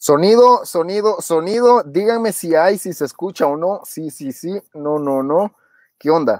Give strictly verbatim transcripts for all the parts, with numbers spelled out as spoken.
Sonido, sonido, sonido. Díganme si hay, si se escucha o no. Sí, sí, sí. No, no, no. ¿Qué onda?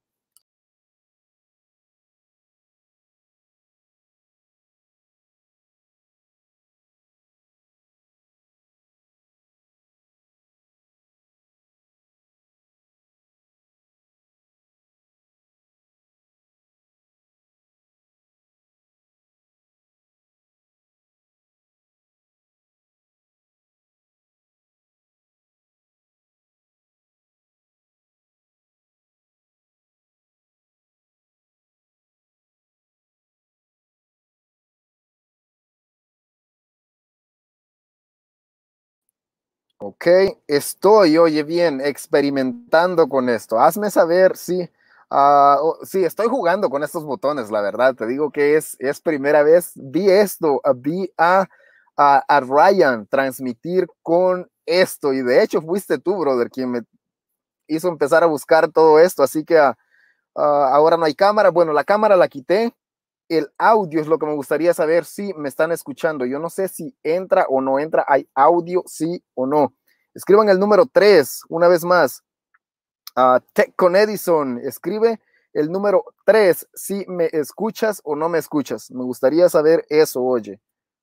Ok, estoy, oye, bien, experimentando con esto. Hazme saber si, ah, oh, sí, estoy jugando con estos botones, la verdad. Te digo que es, es primera vez. Vi esto, ah, vi a, a, a Ryan transmitir con esto. Y de hecho fuiste tú, brother, quien me hizo empezar a buscar todo esto. Así que ah, ah, ahora no hay cámara. Bueno, la cámara la quité. El audio es lo que me gustaría saber si me están escuchando. Yo no sé si entra o no entra. ¿Hay audio, sí o no? Escriban el número tres, una vez más. Uh, Tech con Edison, escribe el número tres si me escuchas o no me escuchas. Me gustaría saber eso, oye.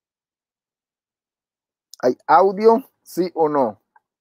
¿Hay audio, sí o no?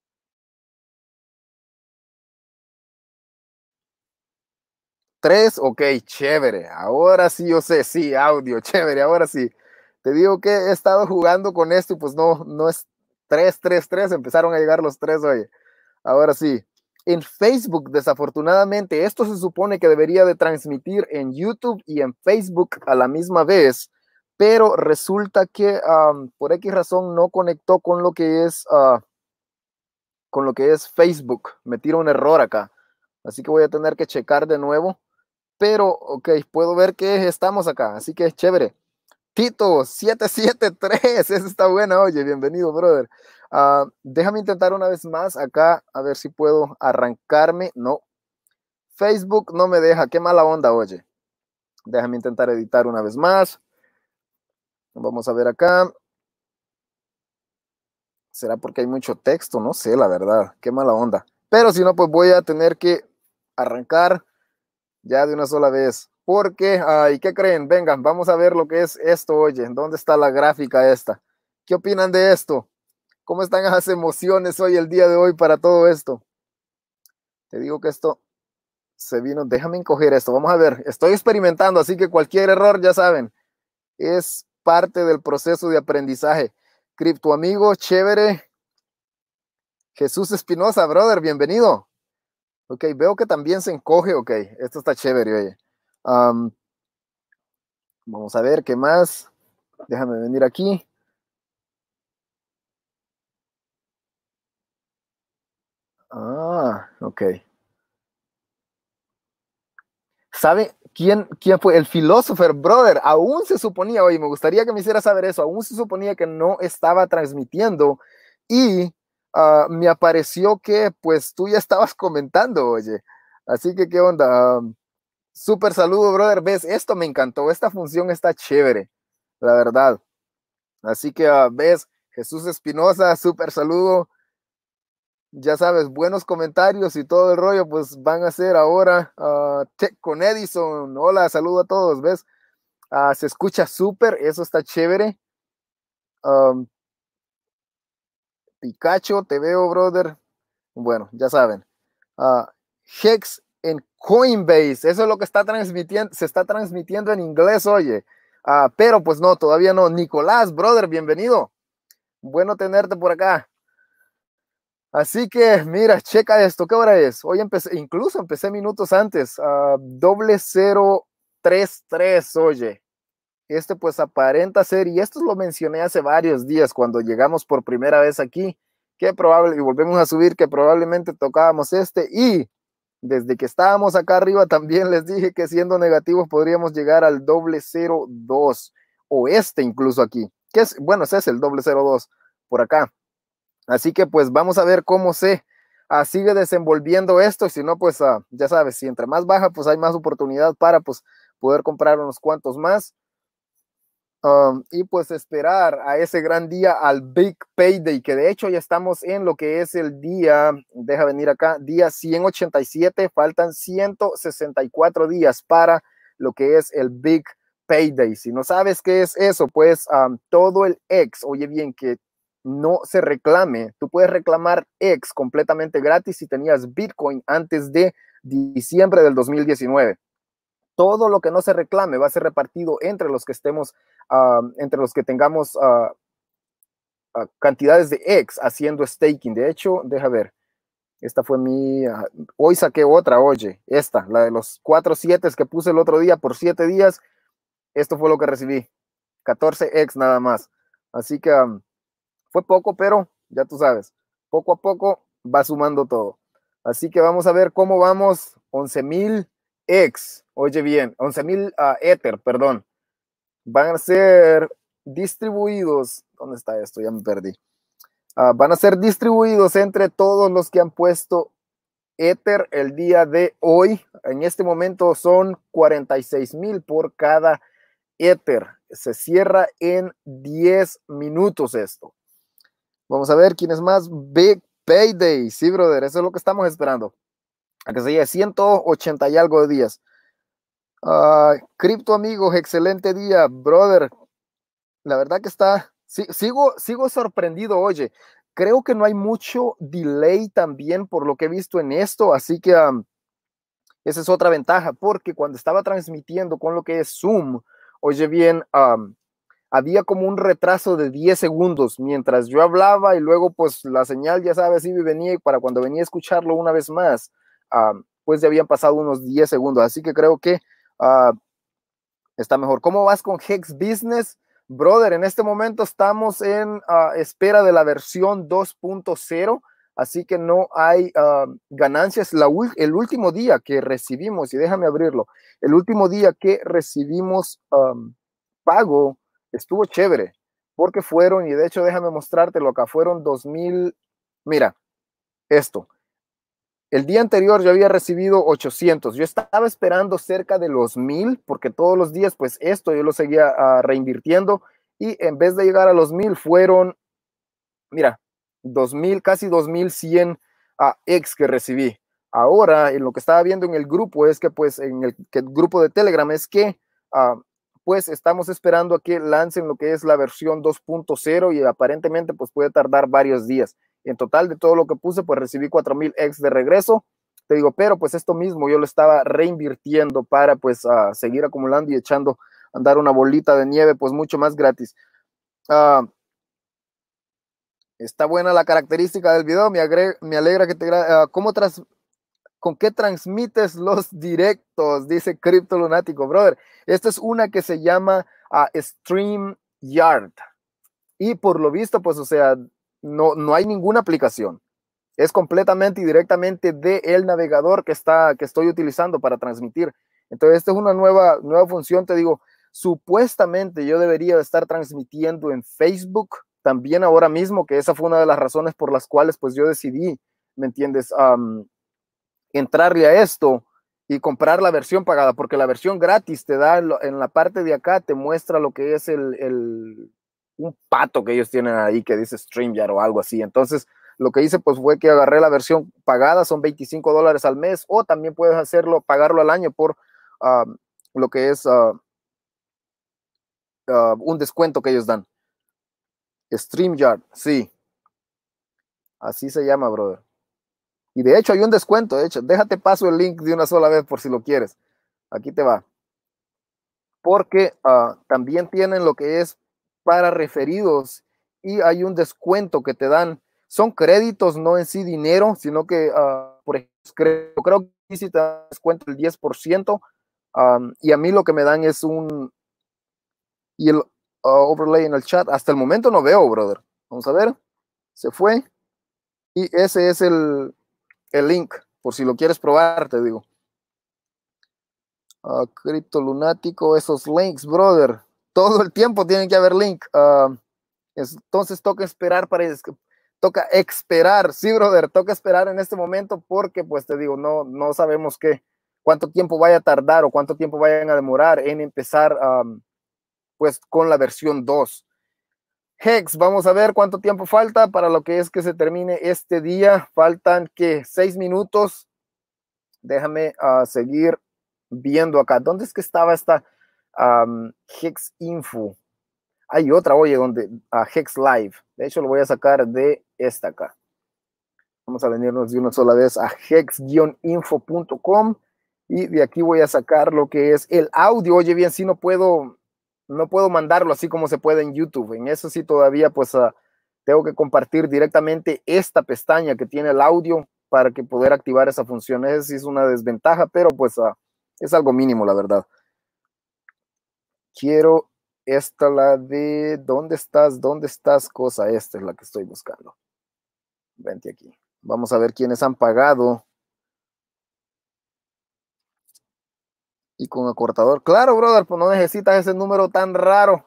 Tres, ok, chévere. Ahora sí yo sé, sí, audio, chévere, ahora sí. Te digo que he estado jugando con esto y pues no, no es tres, tres, tres, empezaron a llegar los tres, oye. Ahora sí. En Facebook, desafortunadamente, esto se supone que debería de transmitir en YouTube y en Facebook a la misma vez, pero resulta que um, por X razón no conectó con lo que es uh, con lo que es Facebook. Me tira un error acá. Así que voy a tener que checar de nuevo. Pero, ok, puedo ver que estamos acá, así que es chévere. Tito siete siete tres, esa está buena, oye, bienvenido, brother. Uh, déjame intentar una vez más acá, a ver si puedo arrancarme. No, Facebook no me deja, qué mala onda, oye. Déjame intentar editar una vez más. Vamos a ver acá. ¿Será porque hay mucho texto? No sé, la verdad, qué mala onda. Pero si no, pues voy a tener que arrancar ya de una sola vez. Porque, ay, ¿qué creen? Vengan, vamos a ver lo que es esto, oye. ¿Dónde está la gráfica esta? ¿Qué opinan de esto? ¿Cómo están las emociones hoy, el día de hoy, para todo esto? Te digo que esto se vino. Déjame encoger esto. Vamos a ver. Estoy experimentando, así que cualquier error, ya saben, es parte del proceso de aprendizaje. Cripto amigo, chévere. Jesús Espinosa, brother, bienvenido. Ok, veo que también se encoge. Ok, esto está chévere, oye. Um, vamos a ver qué más. Déjame venir aquí. Ah, ok. ¿Sabe quién, quién fue? El filósofo, brother. Aún se suponía, oye, me gustaría que me hiciera saber eso. Aún se suponía que no estaba transmitiendo y uh, me apareció que pues tú ya estabas comentando, oye. Así que, ¿qué onda? Um, súper saludo, brother. ¿Ves? Esto me encantó. Esta función está chévere, la verdad. Así que, uh, ¿ves? Jesús Espinosa, súper saludo. Ya sabes, buenos comentarios y todo el rollo, pues van a ser ahora uh, Tech con Edison. Hola, saludo a todos, ¿ves? Uh, se escucha súper, eso está chévere. Um, Pikachu, te veo, brother. Bueno, ya saben. Uh, Hex en Coinbase, eso es lo que está transmitiendo, se está transmitiendo en inglés, oye. Uh, pero pues no, todavía no. Nicolás, brother, bienvenido. Bueno tenerte por acá. Así que, mira, checa esto, ¿qué hora es? Hoy empecé, incluso empecé minutos antes, uh, doble cero tres tres, oye. Este pues aparenta ser, y esto lo mencioné hace varios días cuando llegamos por primera vez aquí, que probable, y volvemos a subir, que probablemente tocábamos este, y desde que estábamos acá arriba también les dije que siendo negativos podríamos llegar al doble cero dos, o este incluso aquí, que es, bueno, ese es el doble cero dos, por acá. Así que pues vamos a ver cómo se uh, sigue desenvolviendo esto. Y si no, pues uh, ya sabes, si entre más baja, pues hay más oportunidad para pues poder comprar unos cuantos más. Um, y pues esperar a ese gran día, al Big Payday, que de hecho ya estamos en lo que es el día, deja venir acá, día ciento ochenta y siete, faltan ciento sesenta y cuatro días para lo que es el Big Payday. Si no sabes qué es eso, pues um, todo el X, oye bien, que no se reclame, tú puedes reclamar X completamente gratis si tenías Bitcoin antes de diciembre del dos mil diecinueve. Todo lo que no se reclame va a ser repartido entre los que estemos, uh, entre los que tengamos uh, uh, cantidades de X haciendo staking. De hecho, deja ver, esta fue mi, uh, hoy saqué otra, oye, esta, la de los cuatro siete que puse el otro día por siete días, esto fue lo que recibí, catorce X nada más. Así que um, fue poco, pero ya tú sabes, poco a poco va sumando todo. Así que vamos a ver cómo vamos, once mil X, oye bien, once mil uh, Ether, perdón, van a ser distribuidos, ¿dónde está esto? Ya me perdí. Uh, van a ser distribuidos entre todos los que han puesto Ether el día de hoy. En este momento son cuarenta y seis mil por cada Ether. Se cierra en diez minutos esto. Vamos a ver quién es más. Big Payday. Sí, brother, eso es lo que estamos esperando. A que se llegue ciento ochenta y algo de días. Uh, Cripto amigos, excelente día, brother. La verdad que está, sí, sigo, sigo sorprendido, oye. Creo que no hay mucho delay también por lo que he visto en esto, así que um, esa es otra ventaja, porque cuando estaba transmitiendo con lo que es Zoom, oye bien, um, había como un retraso de diez segundos mientras yo hablaba y luego pues la señal, ya sabes, iba y venía, y para cuando venía a escucharlo una vez más, uh, pues ya habían pasado unos diez segundos, así que creo que uh, está mejor. ¿Cómo vas con Hex Business? Brother, en este momento estamos en uh, espera de la versión dos punto cero, así que no hay uh, ganancias. La, el último día que recibimos, y déjame abrirlo, el último día que recibimos um, pago, estuvo chévere, porque fueron, y de hecho déjame mostrártelo acá, fueron dos mil, mira, esto, el día anterior yo había recibido ochocientos, yo estaba esperando cerca de los mil, porque todos los días pues esto yo lo seguía uh, reinvirtiendo, y en vez de llegar a los mil fueron, mira, dos mil, casi dos mil cien uh, X que recibí. Ahora, en lo que estaba viendo en el grupo, es que pues en el, que el grupo de Telegram es que uh, pues estamos esperando a que lancen lo que es la versión dos punto cero y aparentemente pues puede tardar varios días. En total de todo lo que puse, pues recibí cuatro mil X de regreso. Te digo, pero pues esto mismo yo lo estaba reinvirtiendo para pues uh, seguir acumulando y echando a andar una bolita de nieve, pues mucho más gratis. Uh, está buena la característica del video, me, agre me alegra que te... Uh, ¿Cómo tras ¿Con qué transmites los directos? Dice Crypto Lunático, brother. Esta es una que se llama uh, StreamYard. Y por lo visto, pues, o sea, no, no hay ninguna aplicación. Es completamente y directamente del navegador que, está, que estoy utilizando para transmitir. Entonces, esta es una nueva, nueva función, te digo. Supuestamente yo debería estar transmitiendo en Facebook también ahora mismo, que esa fue una de las razones por las cuales, pues, yo decidí, ¿me entiendes?, Um, entrarle a esto y comprar la versión pagada, porque la versión gratis te da en la parte de acá, te muestra lo que es el, el un pato que ellos tienen ahí que dice StreamYard o algo así. Entonces, lo que hice pues fue que agarré la versión pagada, son veinticinco dólares al mes, o también puedes hacerlo, pagarlo al año por uh, lo que es uh, uh, un descuento que ellos dan. StreamYard, sí, así se llama, brother. Y de hecho hay un descuento, de hecho, déjate paso el link de una sola vez por si lo quieres. Aquí te va. Porque uh, también tienen lo que es para referidos y hay un descuento que te dan. Son créditos, no en sí dinero, sino que, uh, por ejemplo, creo, creo que sí te dan descuento el diez por ciento um, y a mí lo que me dan es un, y el uh, overlay en el chat, hasta el momento no veo, brother. Vamos a ver, se fue y ese es el, el link, por si lo quieres probar, te digo. Uh, Cripto Lunático, esos links, brother. Todo el tiempo tienen que haber link. Uh, entonces toca esperar para... Toca esperar, sí, brother, toca esperar en este momento porque, pues te digo, no, no sabemos qué, cuánto tiempo vaya a tardar o cuánto tiempo vayan a demorar en empezar um, pues con la versión dos. Hex, vamos a ver cuánto tiempo falta para lo que es que se termine este día. Faltan que seis minutos. Déjame uh, seguir viendo acá. ¿Dónde es que estaba esta um, Hex Info? Hay otra, oye, donde uh, Hex Live. De hecho, lo voy a sacar de esta acá. Vamos a venirnos de una sola vez a hex guion info punto com y de aquí voy a sacar lo que es el audio. Oye, bien, sí no puedo, no puedo mandarlo así como se puede en YouTube. En eso sí todavía pues uh, tengo que compartir directamente esta pestaña que tiene el audio para que poder activar esa función. Esa sí es una desventaja, pero pues uh, es algo mínimo, la verdad. Quiero esta, la de ¿dónde estás? ¿Dónde estás? Cosa, esta es la que estoy buscando. Vente aquí. Vamos a ver quiénes han pagado. Y con acortador. Claro, brother, pues no necesitas ese número tan raro.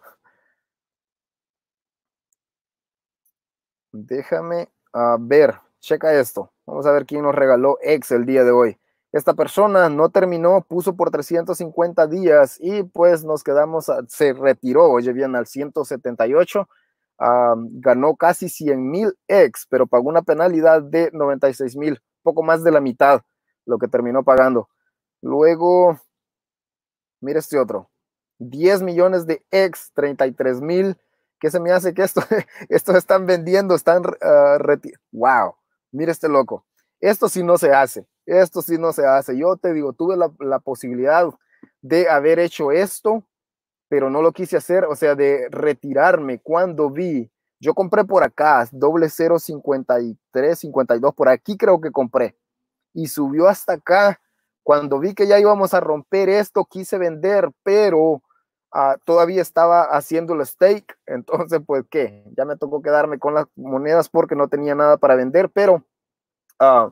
Déjame uh, ver. Checa esto. Vamos a ver quién nos regaló X el día de hoy. Esta persona no terminó, puso por trescientos cincuenta días y pues nos quedamos, a, se retiró, oye bien, al ciento setenta y ocho. Uh, ganó casi cien mil X, pero pagó una penalidad de noventa y seis mil, poco más de la mitad lo que terminó pagando. Luego, mira este otro, diez millones de X, treinta y tres mil. ¿Qué se me hace que esto, estos están vendiendo? Están, uh, wow, mira este loco. Esto sí no se hace, esto sí no se hace. Yo te digo, tuve la, la posibilidad de haber hecho esto, pero no lo quise hacer, o sea, de retirarme cuando vi. Yo compré por acá, doble cero cincuenta y tres, cincuenta y dos, por aquí creo que compré. Y subió hasta acá. Cuando vi que ya íbamos a romper esto, quise vender, pero uh, todavía estaba haciendo el stake. Entonces, pues, ¿qué? Ya me tocó quedarme con las monedas porque no tenía nada para vender, pero uh,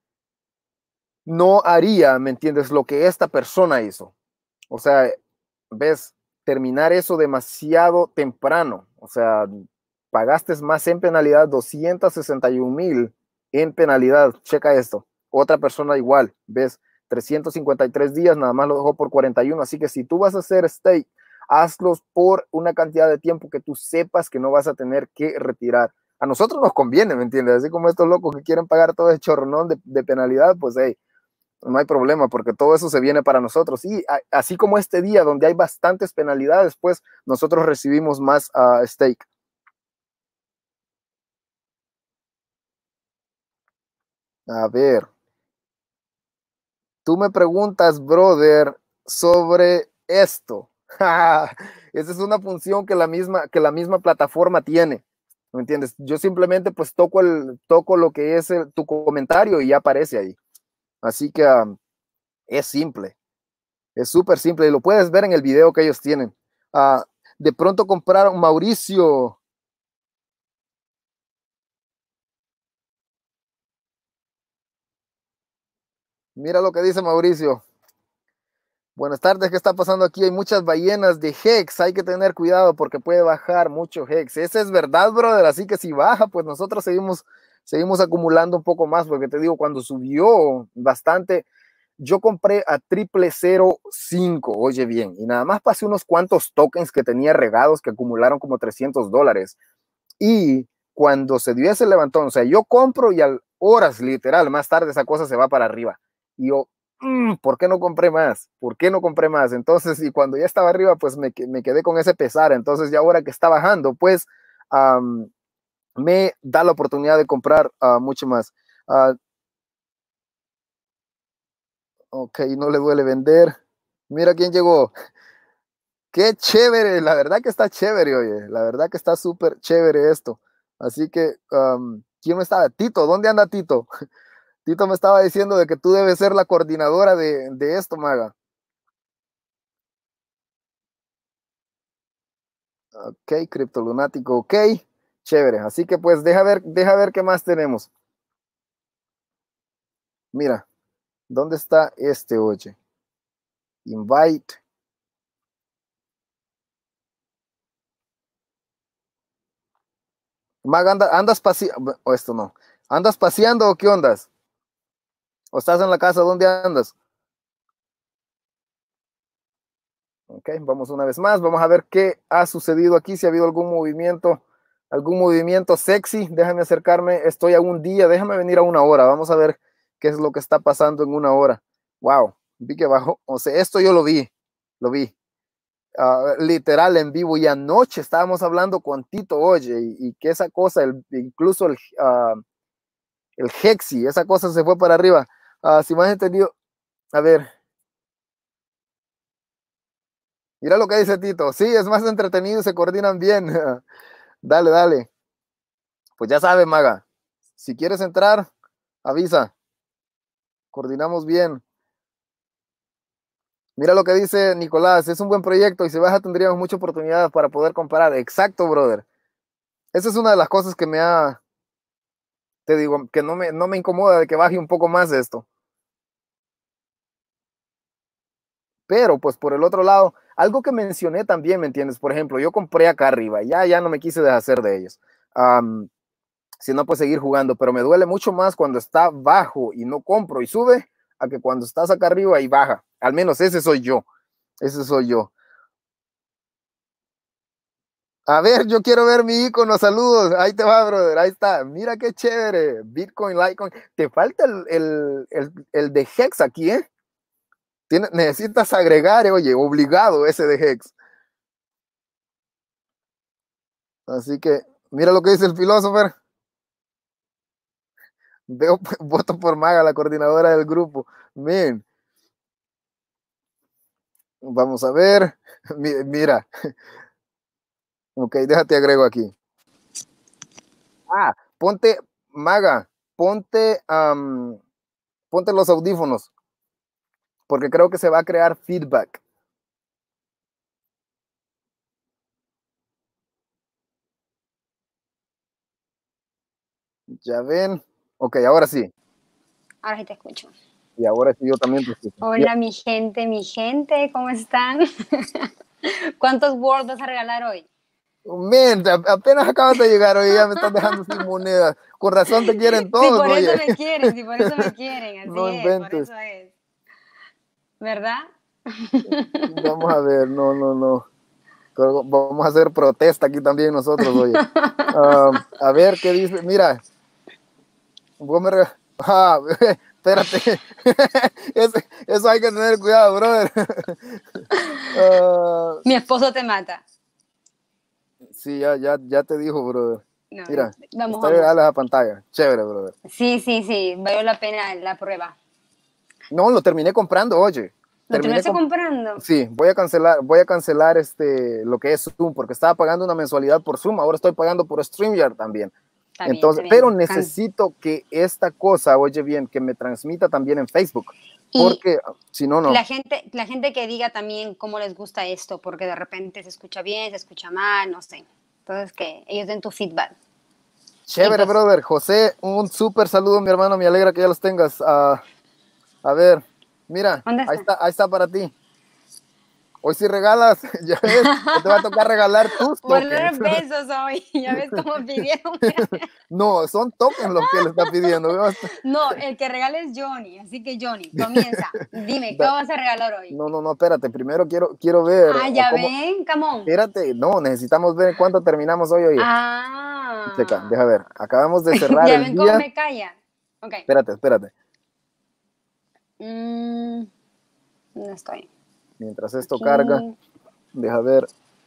no haría, ¿me entiendes? Lo que esta persona hizo. O sea, ves, terminar eso demasiado temprano. O sea, pagaste más en penalidad, doscientos sesenta y un mil en penalidad. Checa esto. Otra persona igual, ves, trescientos cincuenta y tres días, nada más lo dejó por cuarenta y uno. Así que si tú vas a hacer stake, hazlos por una cantidad de tiempo que tú sepas que no vas a tener que retirar. A nosotros nos conviene, ¿me entiendes? Así como estos locos que quieren pagar todo ese chorronón de, de penalidad, pues hey, no hay problema porque todo eso se viene para nosotros. Y a, así como este día donde hay bastantes penalidades, pues nosotros recibimos más uh, stake. A ver, tú me preguntas, brother, sobre esto. Esa es una función que la misma, que la misma plataforma tiene. ¿Me entiendes? Yo simplemente pues toco, el, toco lo que es el, tu comentario y ya aparece ahí. Así que um, es simple. Es súper simple y lo puedes ver en el video que ellos tienen. Uh, de pronto compraron Mauricio. Mira lo que dice Mauricio. Buenas tardes, ¿qué está pasando aquí? Hay muchas ballenas de Hex, hay que tener cuidado porque puede bajar mucho Hex. Esa es verdad, brother, así que si baja, pues nosotros seguimos, seguimos acumulando un poco más, porque te digo, cuando subió bastante, yo compré a triple cero cinco, oye bien, y nada más pasé unos cuantos tokens que tenía regados que acumularon como trescientos dólares. Y cuando se dio ese levantón, o sea, yo compro y al horas literal, más tarde esa cosa se va para arriba. Y yo, mm, ¿por qué no compré más? ¿Por qué no compré más? Entonces, y cuando ya estaba arriba, pues me, me quedé con ese pesar. Entonces, ya ahora que está bajando, pues um, me da la oportunidad de comprar uh, mucho más. Uh, ok, no le duele vender. Mira quién llegó. Qué chévere, la verdad que está chévere, oye, la verdad que está súper chévere esto. Así que, um, ¿quién me estaba? Tito, ¿dónde anda Tito? Tito me estaba diciendo de que tú debes ser la coordinadora de, de esto, maga. Ok, criptolunático, ok, chévere. Así que pues deja ver, deja ver qué más tenemos. Mira, ¿dónde está este, oye? Invite. Maga, anda, andas paseando, o esto no. ¿Andas paseando o qué ondas? ¿O estás en la casa? ¿Dónde andas? Ok, vamos una vez más, vamos a ver qué ha sucedido aquí, si ha habido algún movimiento, algún movimiento sexy. Déjame acercarme, estoy a un día, déjame venir a una hora, vamos a ver qué es lo que está pasando en una hora. Wow, vi que bajó, o sea, esto yo lo vi, lo vi, uh, literal en vivo, y anoche estábamos hablando con Tito, oye, y, y que esa cosa, el, incluso el, uh, el Hexi, esa cosa se fue para arriba. Uh, si me has entendido, a ver, mira lo que dice Tito. Sí, es más entretenido y se coordinan bien. Dale, dale. Pues ya sabes, Maga. Si quieres entrar, avisa. Coordinamos bien. Mira lo que dice Nicolás. Es un buen proyecto y si baja tendríamos mucha oportunidad para poder comparar. Exacto, brother. Esa es una de las cosas que me ha, te digo, que no me, no me incomoda de que baje un poco más esto. Pero pues por el otro lado, algo que mencioné también, ¿me entiendes? Por ejemplo, yo compré acá arriba, ya, ya no me quise deshacer de ellos. Um, si no, pues seguir jugando, pero me duele mucho más cuando está bajo y no compro y sube, a que cuando estás acá arriba y baja. Al menos ese soy yo, ese soy yo. A ver, yo quiero ver mi icono, saludos, ahí te va, brother, ahí está, mira qué chévere, Bitcoin, Litecoin, te falta el, el, el, el de Hex aquí, ¿eh? Tiene, necesitas agregar, eh, oye, obligado ese de Hex. Así que, mira lo que dice el filósofo. Veo, voto por Maga, la coordinadora del grupo. Men, vamos a ver. Mira. Ok, déjate agrego aquí. Ah, ponte, Maga, ponte, um, ponte los audífonos, porque creo que se va a crear feedback. Ya ven. Ok, ahora sí. Ahora sí te escucho. Y ahora sí yo también te escucho. Hola, mi gente, mi gente, ¿cómo están? ¿Cuántos Words vas a regalar hoy? Men, apenas acabas de llegar, oye, ya me estás dejando sin monedas. Con razón te quieren Sí, todos, por oye. eso me quieren, sí, por eso me quieren, así No es, por inventes. eso es. ¿Verdad? Vamos a ver, no, no, no. Vamos a hacer protesta aquí también nosotros, oye. Uh, a ver qué dice. Mira, vos me re... ah, espérate. eso, eso hay que tener cuidado, brother. uh, Mi esposo te mata. sí, ya, ya, ya te dijo, brother. No, Mira, vamos, está vamos. a la pantalla. Chévere, brother. Sí, sí, sí, valió la pena la prueba. No, lo terminé comprando, oye. ¿Lo Terminé terminaste comp comprando? Sí, voy a cancelar, voy a cancelar este, lo que es Zoom, porque estaba pagando una mensualidad por Zoom, ahora estoy pagando por StreamYard también. Está bien, Entonces, está pero bien. necesito que esta cosa, oye bien, que me transmita también en Facebook, Y porque si no, no. la gente, la gente que diga también cómo les gusta esto, porque de repente se escucha bien, se escucha mal, no sé. Entonces, que ellos den tu feedback. Chévere, Pues, brother. José, un súper saludo, mi hermano, me alegra que ya los tengas. Uh, a ver, mira, ¿dónde ahí está? está, ahí está para ti. Hoy sí regalas, ya ves, te va a tocar regalar tus Por tokens. dar besos hoy, ya ves cómo pidieron. No, son tokens los que le está pidiendo. ¿Ves? No, el que regala es Johnny, así que Johnny, comienza. Dime, ¿qué Da, vas a regalar hoy? no, no, no, espérate, primero quiero, quiero ver Ah, uh, ya cómo. ven, camón. Espérate, no, necesitamos ver cuánto terminamos hoy, oye. Checa, Ah, deja ver. Acabamos de cerrar ya el ven cómo día. me calla. Ok. Espérate, espérate. Mm, no estoy. Mientras esto carga, Aquí. deja ver.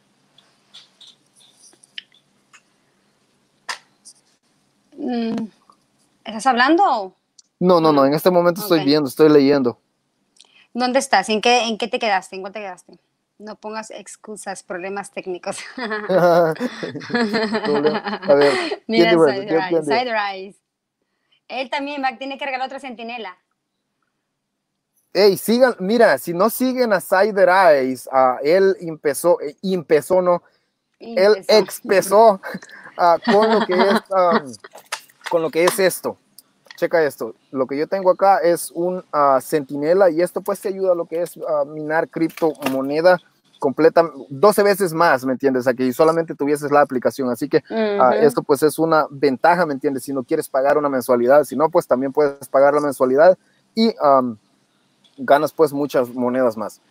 Mm, ¿estás hablando? No, ¿O no, no, no? en este momento Ok. estoy viendo, estoy leyendo. ¿Dónde estás? ¿En qué, en qué te quedaste? ¿En cuál te quedaste? No pongas excusas, problemas técnicos. Problema. A ver, ¿quién Mira, dijo eso? Side ¿Quién, Rise, quién dijo? Side Rise. Él también va, tiene que regalar otra centinela. Ey, sigan, mira, si no siguen a Cider Eyes, uh, él empezó, eh, empezó, no, Y él empezó. empezó uh, con lo que es, um, con lo que es esto. Checa esto, lo que yo tengo acá es un uh, centinela y esto pues te ayuda a lo que es uh, minar criptomoneda completa, doce veces más, ¿me entiendes? A que solamente tuvieses la aplicación, así que uh, Uh-huh. esto pues es una ventaja, ¿me entiendes? Si no quieres pagar una mensualidad, si no, pues también puedes pagar la mensualidad y um, ganas pues muchas monedas más.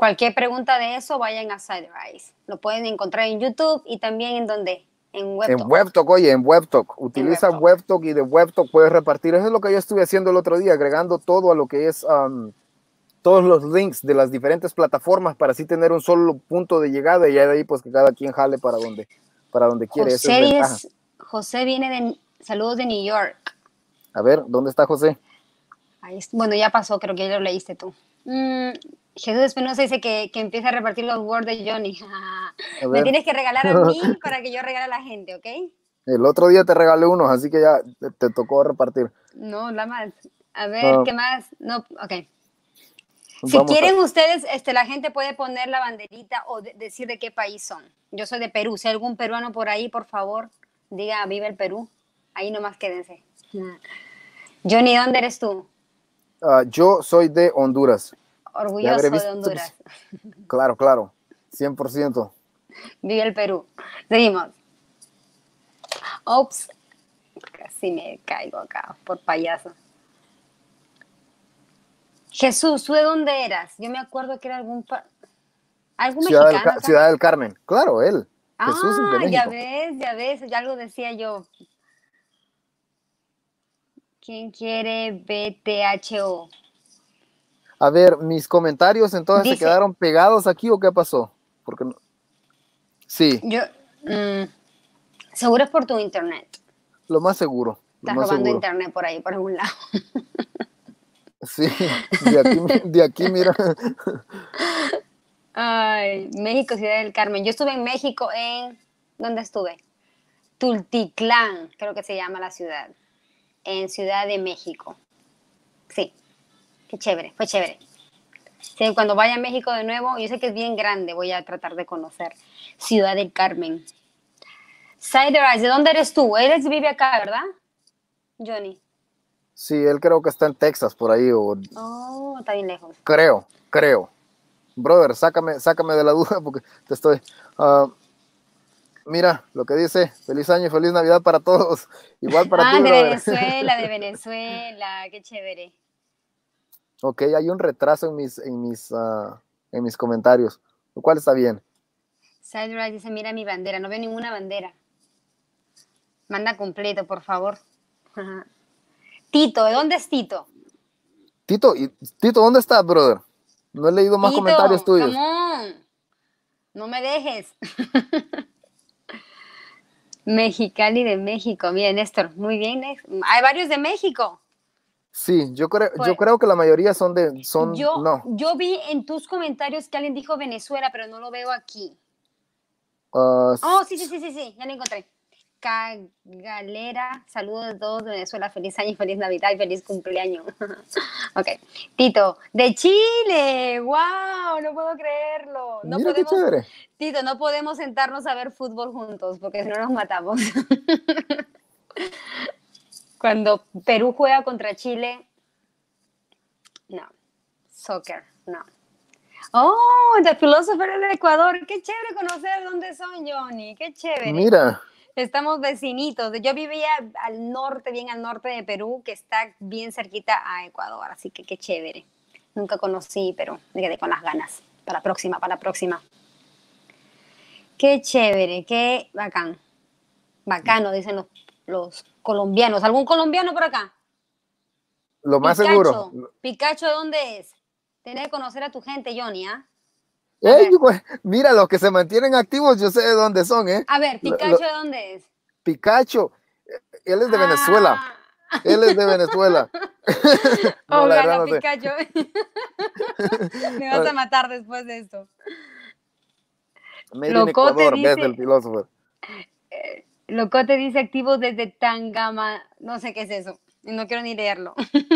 Cualquier pregunta de eso, vayan a Cider Eyes. Lo pueden encontrar en YouTube y también en donde, en En WebTalk. WebTalk, oye, en WebTalk. Utiliza WebTalk. WebTalk y de WebTalk puedes repartir. Eso es lo que yo estuve haciendo el otro día, agregando todo a lo que es um, todos los links de las diferentes plataformas para así tener un solo punto de llegada y ya de ahí pues que cada quien jale para donde, para donde quiere. Esa es José, ventaja. es, José viene de saludos de New York. A ver, ¿dónde está José? Ahí, bueno, ya pasó, creo que ya lo leíste tú. Mm, Jesús Espinosa dice que, que empiece a repartir los words de Johnny. A Me ver. tienes que regalar a mí para que yo regale a la gente, ¿ok? El otro día te regalé unos, así que ya te, te tocó repartir. No, la más. A ver, Ah, ¿qué más? No, ok. Si vamos quieren a, ustedes, este, la gente puede poner la banderita o de- decir de qué país son. Yo soy de Perú. Si hay algún peruano por ahí, por favor, diga viva el Perú. Ahí nomás quédense. Johnny, ¿dónde eres tú? ah, yo soy de Honduras. Ya habré Orgulloso de visto. Honduras. Claro, claro. cien por ciento. Vive el Perú. Seguimos. Ops. Casi me caigo acá por payaso. Jesús, ¿tú de dónde eras? Yo me acuerdo que era algún pa- algún Ciudad del, mexicano Ca- acá. Ciudad del Carmen. Claro, él. Jesús es de Ah, ya México. ves, ya ves, ya algo decía yo. ¿Quién quiere B T H O? A ver, mis comentarios entonces se Dice, quedaron pegados aquí o qué pasó? Porque no- sí, yo, mm, seguro es por tu internet. lo más seguro, lo Estás más robando seguro. internet por ahí, por algún lado. Sí, de aquí, de aquí mira. Ay, México, Ciudad del Carmen. Yo estuve en México en, ¿dónde estuve? Tultitlán, creo que se llama la ciudad. En Ciudad de México. Sí, qué chévere, fue chévere. Sí, cuando vaya a México de nuevo, yo sé que es bien grande, voy a tratar de conocer Ciudad del Carmen. Cider Eyes, ¿de dónde eres tú? Él vive acá, ¿verdad? Johnny. Sí, él creo que está en Texas por ahí, o Oh, está bien lejos. creo, creo. Brother, sácame, sácame de la duda porque te estoy. ah, mira lo que dice: feliz año y feliz Navidad para todos. Igual para Ah, ti, de brother. Venezuela, de Venezuela, qué chévere. Ok, hay un retraso en mis, en mis, ah, en mis comentarios, lo cual está bien. Cider Eyes dice, mira mi bandera, no veo ninguna bandera. Manda completo, por favor. Ajá. Tito, ¿de dónde es Tito? Tito, y, Tito, ¿dónde estás, brother? No he leído más comentarios Tito, come tuyos. on. No me dejes. Mexicali de México. Mira, Néstor, muy bien, Néstor. Hay varios de México. Sí, yo creo, yo Pues creo que la mayoría son de, son, yo, no. yo vi en tus comentarios que alguien dijo Venezuela, pero no lo veo aquí. ah, Oh, sí, sí, sí, sí, sí, ya lo encontré. Cagalera, saludos de todos de Venezuela, feliz año, feliz Navidad y feliz cumpleaños. Ok, Tito, de Chile, wow, no puedo creerlo. No mira qué podemos, chévere. Tito, no podemos sentarnos a ver fútbol juntos porque si no nos matamos. Cuando Perú juega contra Chile, no, soccer, no. Oh, The Philosopher del Ecuador, qué chévere conocer dónde son, Johnny, qué chévere. Mira, Estamos vecinitos. Yo vivía al norte, bien al norte de Perú, que está bien cerquita a Ecuador, así que qué chévere. Nunca conocí, pero me quedé con las ganas. Para la próxima, para la próxima. Qué chévere, qué bacán. Bacano, dicen los, los colombianos. ¿Algún colombiano por acá? lo más seguro. Picacho. Picacho, ¿de dónde es? Tienes que conocer a tu gente, Johnny, ¿ah? A Ey, ver, güey, mira, los que se mantienen activos, yo sé de dónde son, ¿eh? a ver, Lo- lo- Picacho, ¿de dónde es? Picacho, él es de Venezuela. Ah, Él es de Venezuela. No, la verdad ojalá, no sé. Picacho. Me vas a matar después de esto. Made in Locote Ecuador, ves el dice, filósofo. Locote dice activos desde Tangama, no sé qué es eso, y no quiero ni leerlo.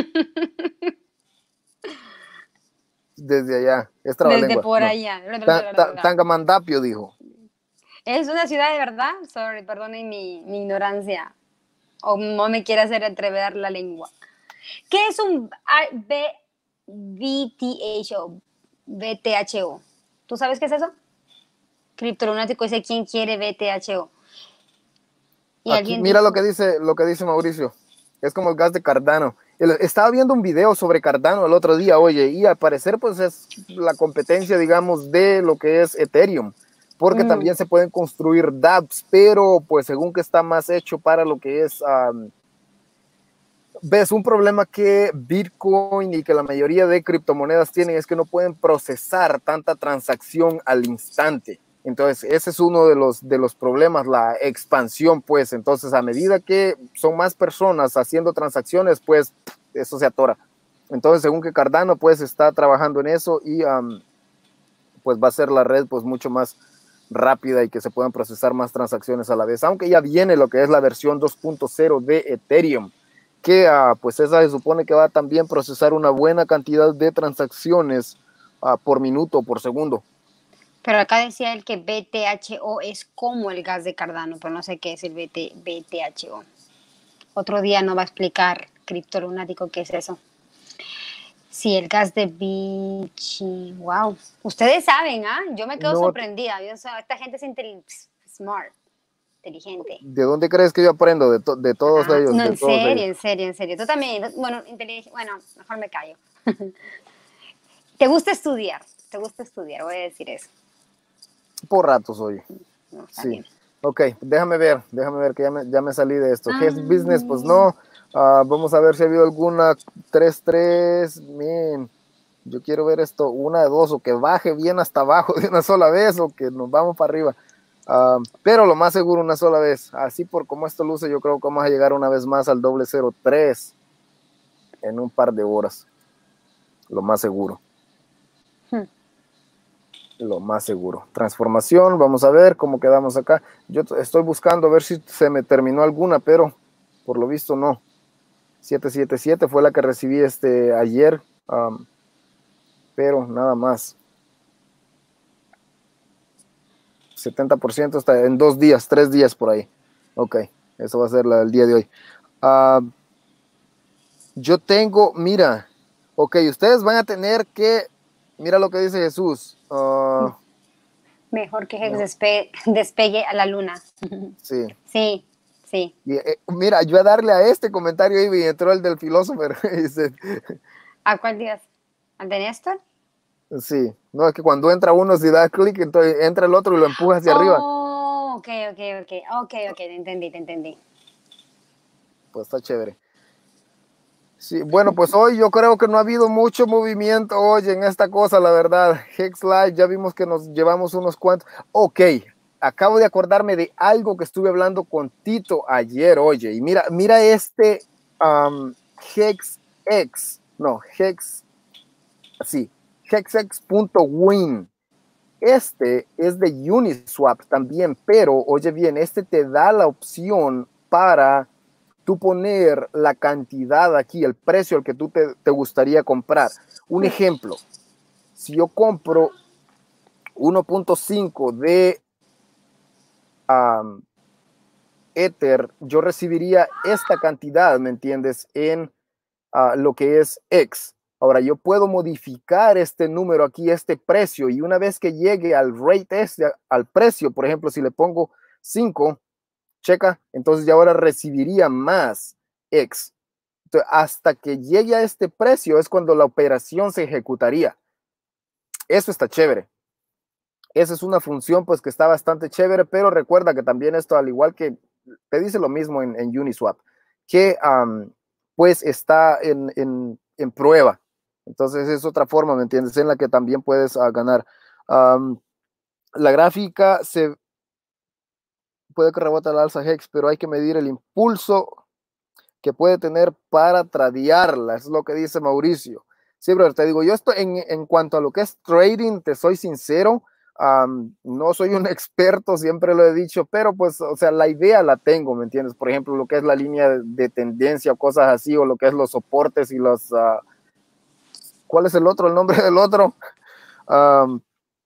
Desde allá, es Desde trabalengua. por No. allá. Ta- ta- Tangamandapio dijo. ¿Es una ciudad de verdad? Sorry, perdonen mi, mi ignorancia. O no me quiere hacer atrever la lengua. ¿Qué es un B T H O? B T H O. ¿Tú sabes qué es eso? Criptolunático dice quién quiere B T H O. Y Aquí, alguien mira dijo, lo que dice, lo que dice Mauricio. Es como el gas de Cardano. El- estaba viendo un video sobre Cardano el otro día, oye, y al parecer pues es la competencia, digamos, de lo que es Ethereum, porque Mm, también se pueden construir dApps, pero pues según que está más hecho para lo que es, um, ves, un problema que Bitcoin y que la mayoría de criptomonedas tienen es que no pueden procesar tanta transacción al instante. Entonces, ese es uno de los, de los problemas, la expansión, pues. Entonces, a medida que son más personas haciendo transacciones, pues eso se atora. Entonces, según que Cardano, pues, está trabajando en eso y um, pues va a ser la red, pues, mucho más rápida y que se puedan procesar más transacciones a la vez. Aunque ya viene lo que es la versión dos punto cero de Ethereum, que uh, pues esa se supone que va a también procesar una buena cantidad de transacciones uh, por minuto, por segundo. pero acá decía él que B T H O es como el gas de Cardano, pero no sé qué es el B T, B T H O. Otro día nos va a explicar Criptolunático qué es eso. Sí, el gas de Vichy. Wow. Ustedes saben, ¿ah? Yo me quedo No, sorprendida. Yo, esta gente es smart, inteligente. ¿de dónde crees que yo aprendo? De, to de todos Ah, ellos, no, de en todos ellos. serio, en serio, en serio. Tú también, bueno, inteligente. Bueno, mejor me callo. ¿Te gusta estudiar? ¿Te gusta estudiar? Voy a decir eso. Por ratos, oye. No, está Sí. bien. Ok, déjame ver, déjame ver que ya me, ya me salí de esto. ¿Qué Ah, es business? Pues no. Uh, vamos a ver si ha habido alguna tres tres. Man, yo quiero ver esto, una de dos, o que baje bien hasta abajo de una sola vez, o que nos vamos para arriba. Uh, pero lo más seguro una sola vez. Así por como esto luce, yo creo que vamos a llegar una vez más al doble cero tres en un par de horas. Lo más seguro. hmm. Lo más seguro. Transformación, vamos a ver cómo quedamos acá. Yo estoy buscando a ver si se me terminó alguna, pero por lo visto no. siete siete siete fue la que recibí este ayer, um, pero nada más. setenta por ciento está en dos días, tres días por ahí. Ok, eso va a ser la, el día de hoy. Uh, yo tengo, mira, ok, ustedes van a tener que, mira lo que dice Jesús. Uh, Mejor que Hex no, despe despegue a la luna. sí. Sí, sí. Y, eh, mira, yo a darle a este comentario y entró el del filósofo. Dice, ¿A cuál días? ¿Al de Néstor? sí, no, es que cuando entra uno, si da clic, entonces entra el otro y lo empuja hacia arriba. Oh, ok, ok, ok. Ok, ok, te entendí, te entendí. Pues está chévere. Sí, bueno, pues hoy yo creo que no ha habido mucho movimiento hoy en esta cosa, la verdad. Hex Live, ya vimos que nos llevamos unos cuantos. Ok, acabo de acordarme de algo que estuve hablando con Tito ayer, oye, y mira, mira este um, HexX, no, Hex, sí, hexx.win. Este es de Uniswap también, pero oye bien, este te da la opción para tú poner la cantidad aquí, el precio al que tú te, te gustaría comprar. Un ejemplo, si yo compro uno punto cinco de um, Ether, yo recibiría esta cantidad, ¿me entiendes? En uh, lo que es X. Ahora, yo puedo modificar este número aquí, este precio, y una vez que llegue al rate este, al precio, por ejemplo, si le pongo cinco, checa, entonces ya ahora recibiría más X. Entonces, hasta que llegue a este precio es cuando la operación se ejecutaría. Eso está chévere. Esa es una función pues que está bastante chévere, pero recuerda que también esto, al igual que te dice lo mismo en, en Uniswap, que um, pues está en, en, en, prueba. Entonces es otra forma, ¿me entiendes? En la que también puedes uh, ganar. Um, la gráfica se puede que rebote al alza Hex, pero hay que medir el impulso que puede tener para tradearla, es lo que dice Mauricio. Sí, brother, te digo, yo estoy en, en cuanto a lo que es trading, te soy sincero, um, no soy un experto, siempre lo he dicho, pero pues, o sea, la idea la tengo, ¿me entiendes? Por ejemplo, lo que es la línea de, de tendencia o cosas así, o lo que es los soportes y los, uh, ¿cuál es el otro? El nombre del otro. Um,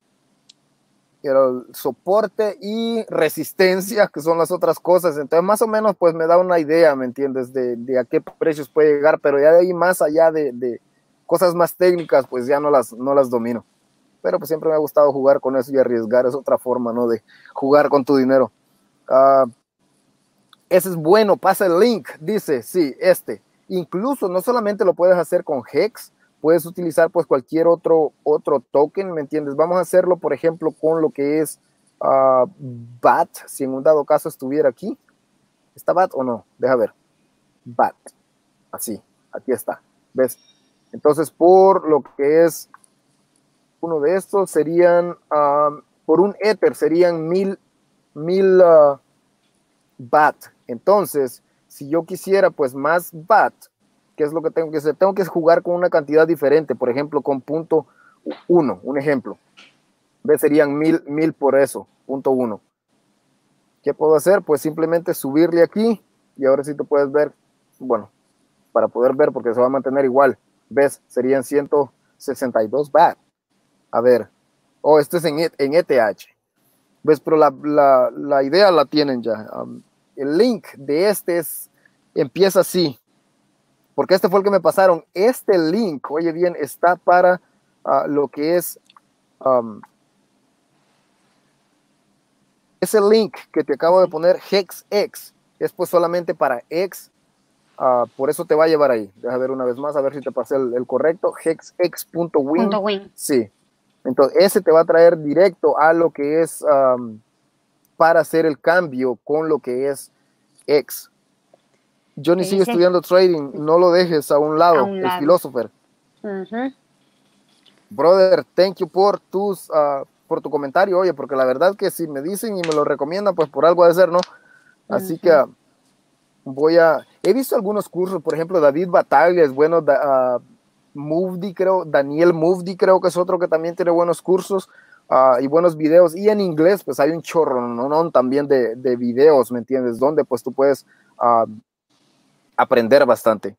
el soporte y resistencia, que son las otras cosas. Entonces, más o menos, pues me da una idea, ¿me entiendes? De, de a qué precios puede llegar, pero ya de ahí más allá de, de cosas más técnicas, pues ya no las, no las domino. Pero pues siempre me ha gustado jugar con eso y arriesgar, es otra forma, ¿no? De jugar con tu dinero. Uh, ese es bueno, pasa el link, dice, sí, este. incluso no solamente lo puedes hacer con Hex, puedes utilizar pues cualquier otro, otro token, ¿me entiendes? Vamos a hacerlo, por ejemplo, con lo que es uh, B A T, si en un dado caso estuviera aquí. ¿Está B A T o no? Deja ver. B A T. Así, aquí está. ¿Ves? Entonces, por lo que es uno de estos, serían, uh, por un Ether, serían mil, mil uh, B A T. Entonces, si yo quisiera pues más B A T, ¿qué es lo que tengo que hacer? Tengo que jugar con una cantidad diferente, por ejemplo, con punto uno, un ejemplo. ¿Ves? Serían mil, mil por eso, punto uno. ¿Qué puedo hacer? Pues simplemente subirle aquí y ahora sí tú puedes ver, bueno, para poder ver porque se va a mantener igual. ¿Ves? Serían ciento sesenta y dos B A T. A ver, oh, esto es en, en E T H. ¿Ves? Pero la, la, la idea la tienen ya. Um, el link de este es, empieza así, porque este fue el que me pasaron. Este link, oye bien, está para uh, lo que es um, ese link que te acabo de poner, HexX, es pues solamente para X, uh, por eso te va a llevar ahí. Deja ver una vez más, a ver si te pasé el, el correcto, hexx punto win. win. Sí, entonces ese te va a traer directo a lo que es um, para hacer el cambio con lo que es X. Johnny sigue estudiando trading, no lo dejes a un lado, a un el lado. Philosopher. Uh-huh. Brother, thank you por tus uh, por tu comentario, oye, porque la verdad que si me dicen y me lo recomiendan, pues por algo ha de ser, ¿no? Así uh-huh. que uh, voy a, he visto algunos cursos, por ejemplo, David Bataglia es bueno, da, uh, Mufdi creo, Daniel Mufdi creo que es otro que también tiene buenos cursos uh, y buenos videos, y en inglés pues hay un chorro, ¿no? ¿no? También de, de videos, ¿me entiendes? Donde pues tú puedes uh, aprender bastante.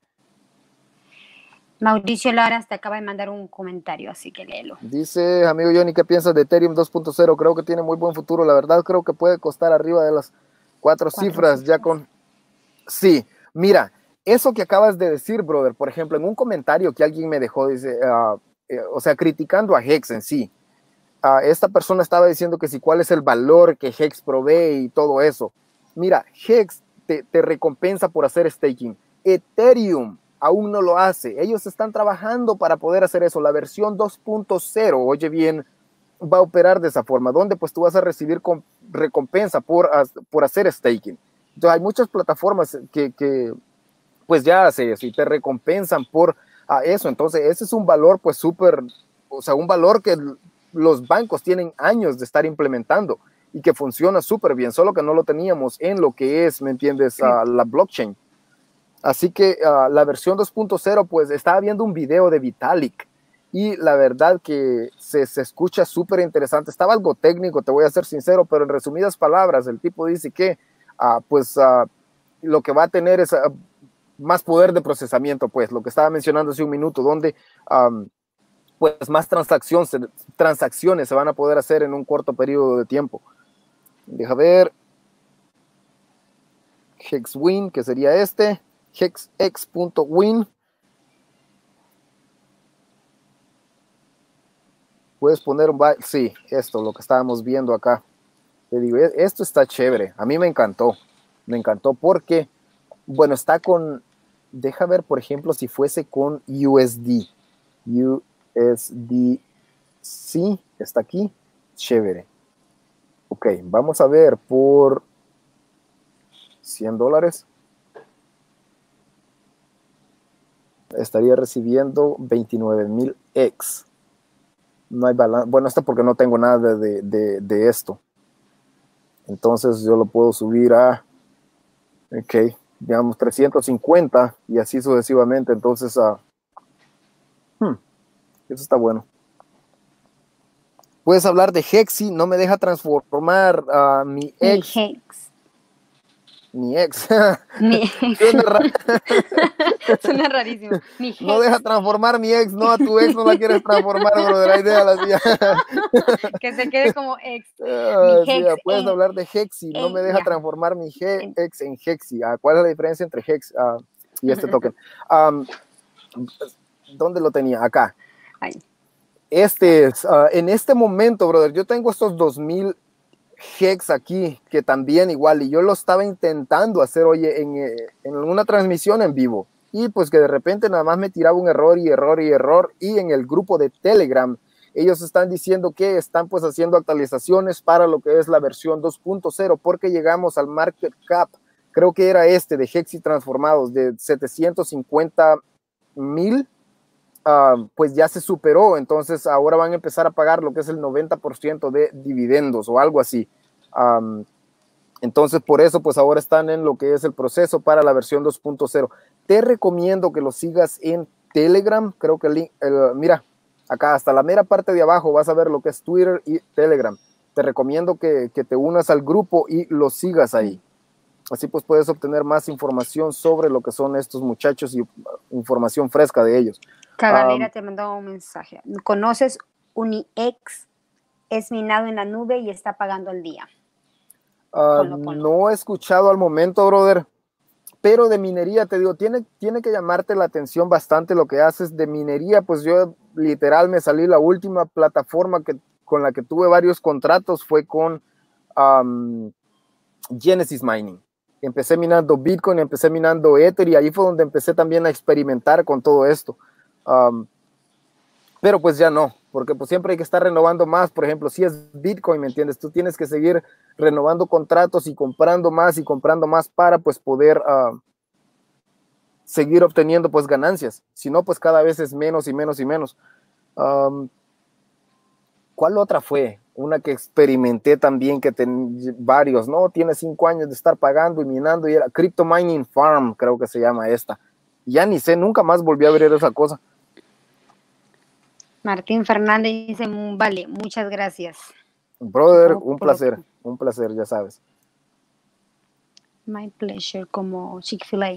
Mauricio Lara te acaba de mandar un comentario, así que léelo. Dice, amigo Johnny, ¿qué piensas de Ethereum dos punto cero? Creo que tiene muy buen futuro. La verdad, creo que puede costar arriba de las cuatro, cuatro cifras, cifras ya con... Sí, mira, eso que acabas de decir, brother, por ejemplo, en un comentario que alguien me dejó, dice, uh, eh, o sea, criticando a Hex en sí, uh, esta persona estaba diciendo que si cuál es el valor que Hex provee y todo eso. Mira, Hex te, te recompensa por hacer staking. Ethereum aún no lo hace. Ellos están trabajando para poder hacer eso. La versión dos punto cero, oye bien, va a operar de esa forma, donde pues tú vas a recibir recompensa por, por hacer staking. Entonces hay muchas plataformas que, que pues ya hace eso y te recompensan por uh, eso. Entonces ese es un valor pues súper, o sea, un valor que los bancos tienen años de estar implementando y que funciona súper bien, solo que no lo teníamos en lo que es, ¿me entiendes? Uh, la blockchain. Así que uh, la versión dos punto cero, pues estaba viendo un video de Vitalik y la verdad que se, se escucha súper interesante. Estaba algo técnico, te voy a ser sincero, pero en resumidas palabras, el tipo dice que uh, pues uh, lo que va a tener es uh, más poder de procesamiento, pues lo que estaba mencionando hace un minuto, donde um, pues más transacciones, transacciones se van a poder hacer en un corto periodo de tiempo. Deja ver. Hexwin, que sería este. hexx punto win. Puedes poner un byte, sí, esto, lo que estábamos viendo acá. Te digo, esto está chévere, a mí me encantó, me encantó porque, bueno, está con, deja ver, por ejemplo, si fuese con U S D, U S D C, está aquí, chévere. Ok, vamos a ver por cien dólares. Estaría recibiendo veintinueve mil X. No hay balance. Bueno, esto porque no tengo nada de, de, de esto. Entonces yo lo puedo subir a, ok, digamos trescientos cincuenta y así sucesivamente. Entonces, uh, hmm, eso está bueno. Puedes hablar de Hexi, no me deja transformar a uh, mi ex. Mi Hex. Mi ex. Mi ex. Suena, ra Suena rarísimo. Mi no deja transformar mi ex, no, a tu ex no la quieres transformar, bro, de la idea la hacía. Que se quede como ex. Uh, mi sí, hex puedes en, hablar de Hexi, no en, me deja ya. transformar mi he ex en Hexi. Uh, ¿Cuál es la diferencia entre Hex uh, y este token? Um, ¿Dónde lo tenía? Acá. Ay. Este es, uh, en este momento, brother, yo tengo estos dos mil Hex aquí, que también igual, y yo lo estaba intentando hacer, oye, en, en una transmisión en vivo. y pues que de repente nada más me tiraba un error y error y error, y en el grupo de Telegram ellos están diciendo que están pues haciendo actualizaciones para lo que es la versión dos punto cero, porque llegamos al market cap, creo que era este de Hexi Transformados, de setecientos cincuenta mil, uh, pues ya se superó, entonces ahora van a empezar a pagar lo que es el noventa por ciento de dividendos o algo así. Um, entonces por eso pues ahora están en lo que es el proceso para la versión dos punto cero. Te recomiendo que lo sigas en Telegram, creo que el link, el, mira, acá hasta la mera parte de abajo vas a ver lo que es Twitter y Telegram. Te recomiendo que, que te unas al grupo y lo sigas ahí. Así pues puedes obtener más información sobre lo que son estos muchachos y información fresca de ellos. Cagalera um, te mandó un mensaje. ¿Conoces UniX? Es minado en la nube y está pagando el día. Uh, ponlo, ponlo. No he escuchado al momento, brother, pero de minería, te digo, tiene, tiene que llamarte la atención bastante lo que haces de minería. Pues yo literal me salí, la última plataforma que, con la que tuve varios contratos fue con um, Genesis Mining. Empecé minando Bitcoin, empecé minando Ether, y ahí fue donde empecé también a experimentar con todo esto. Um, pero pues ya no, porque pues siempre hay que estar renovando más. Por ejemplo, si es Bitcoin, ¿me entiendes? Tú tienes que seguir renovando contratos y comprando más y comprando más para pues poder uh, seguir obteniendo pues ganancias. Si no, pues cada vez es menos y menos y menos. Um, ¿Cuál otra fue? Una que experimenté también, que ten, varios, ¿no? Tiene cinco años de estar pagando y minando, y era Crypto Mining Farm, creo que se llama esta. Ya ni sé, nunca más volví a ver esa cosa. Martín Fernández dice, vale, muchas gracias. Brother, un placer, un placer, ya sabes. My pleasure, como Chick-fil-A.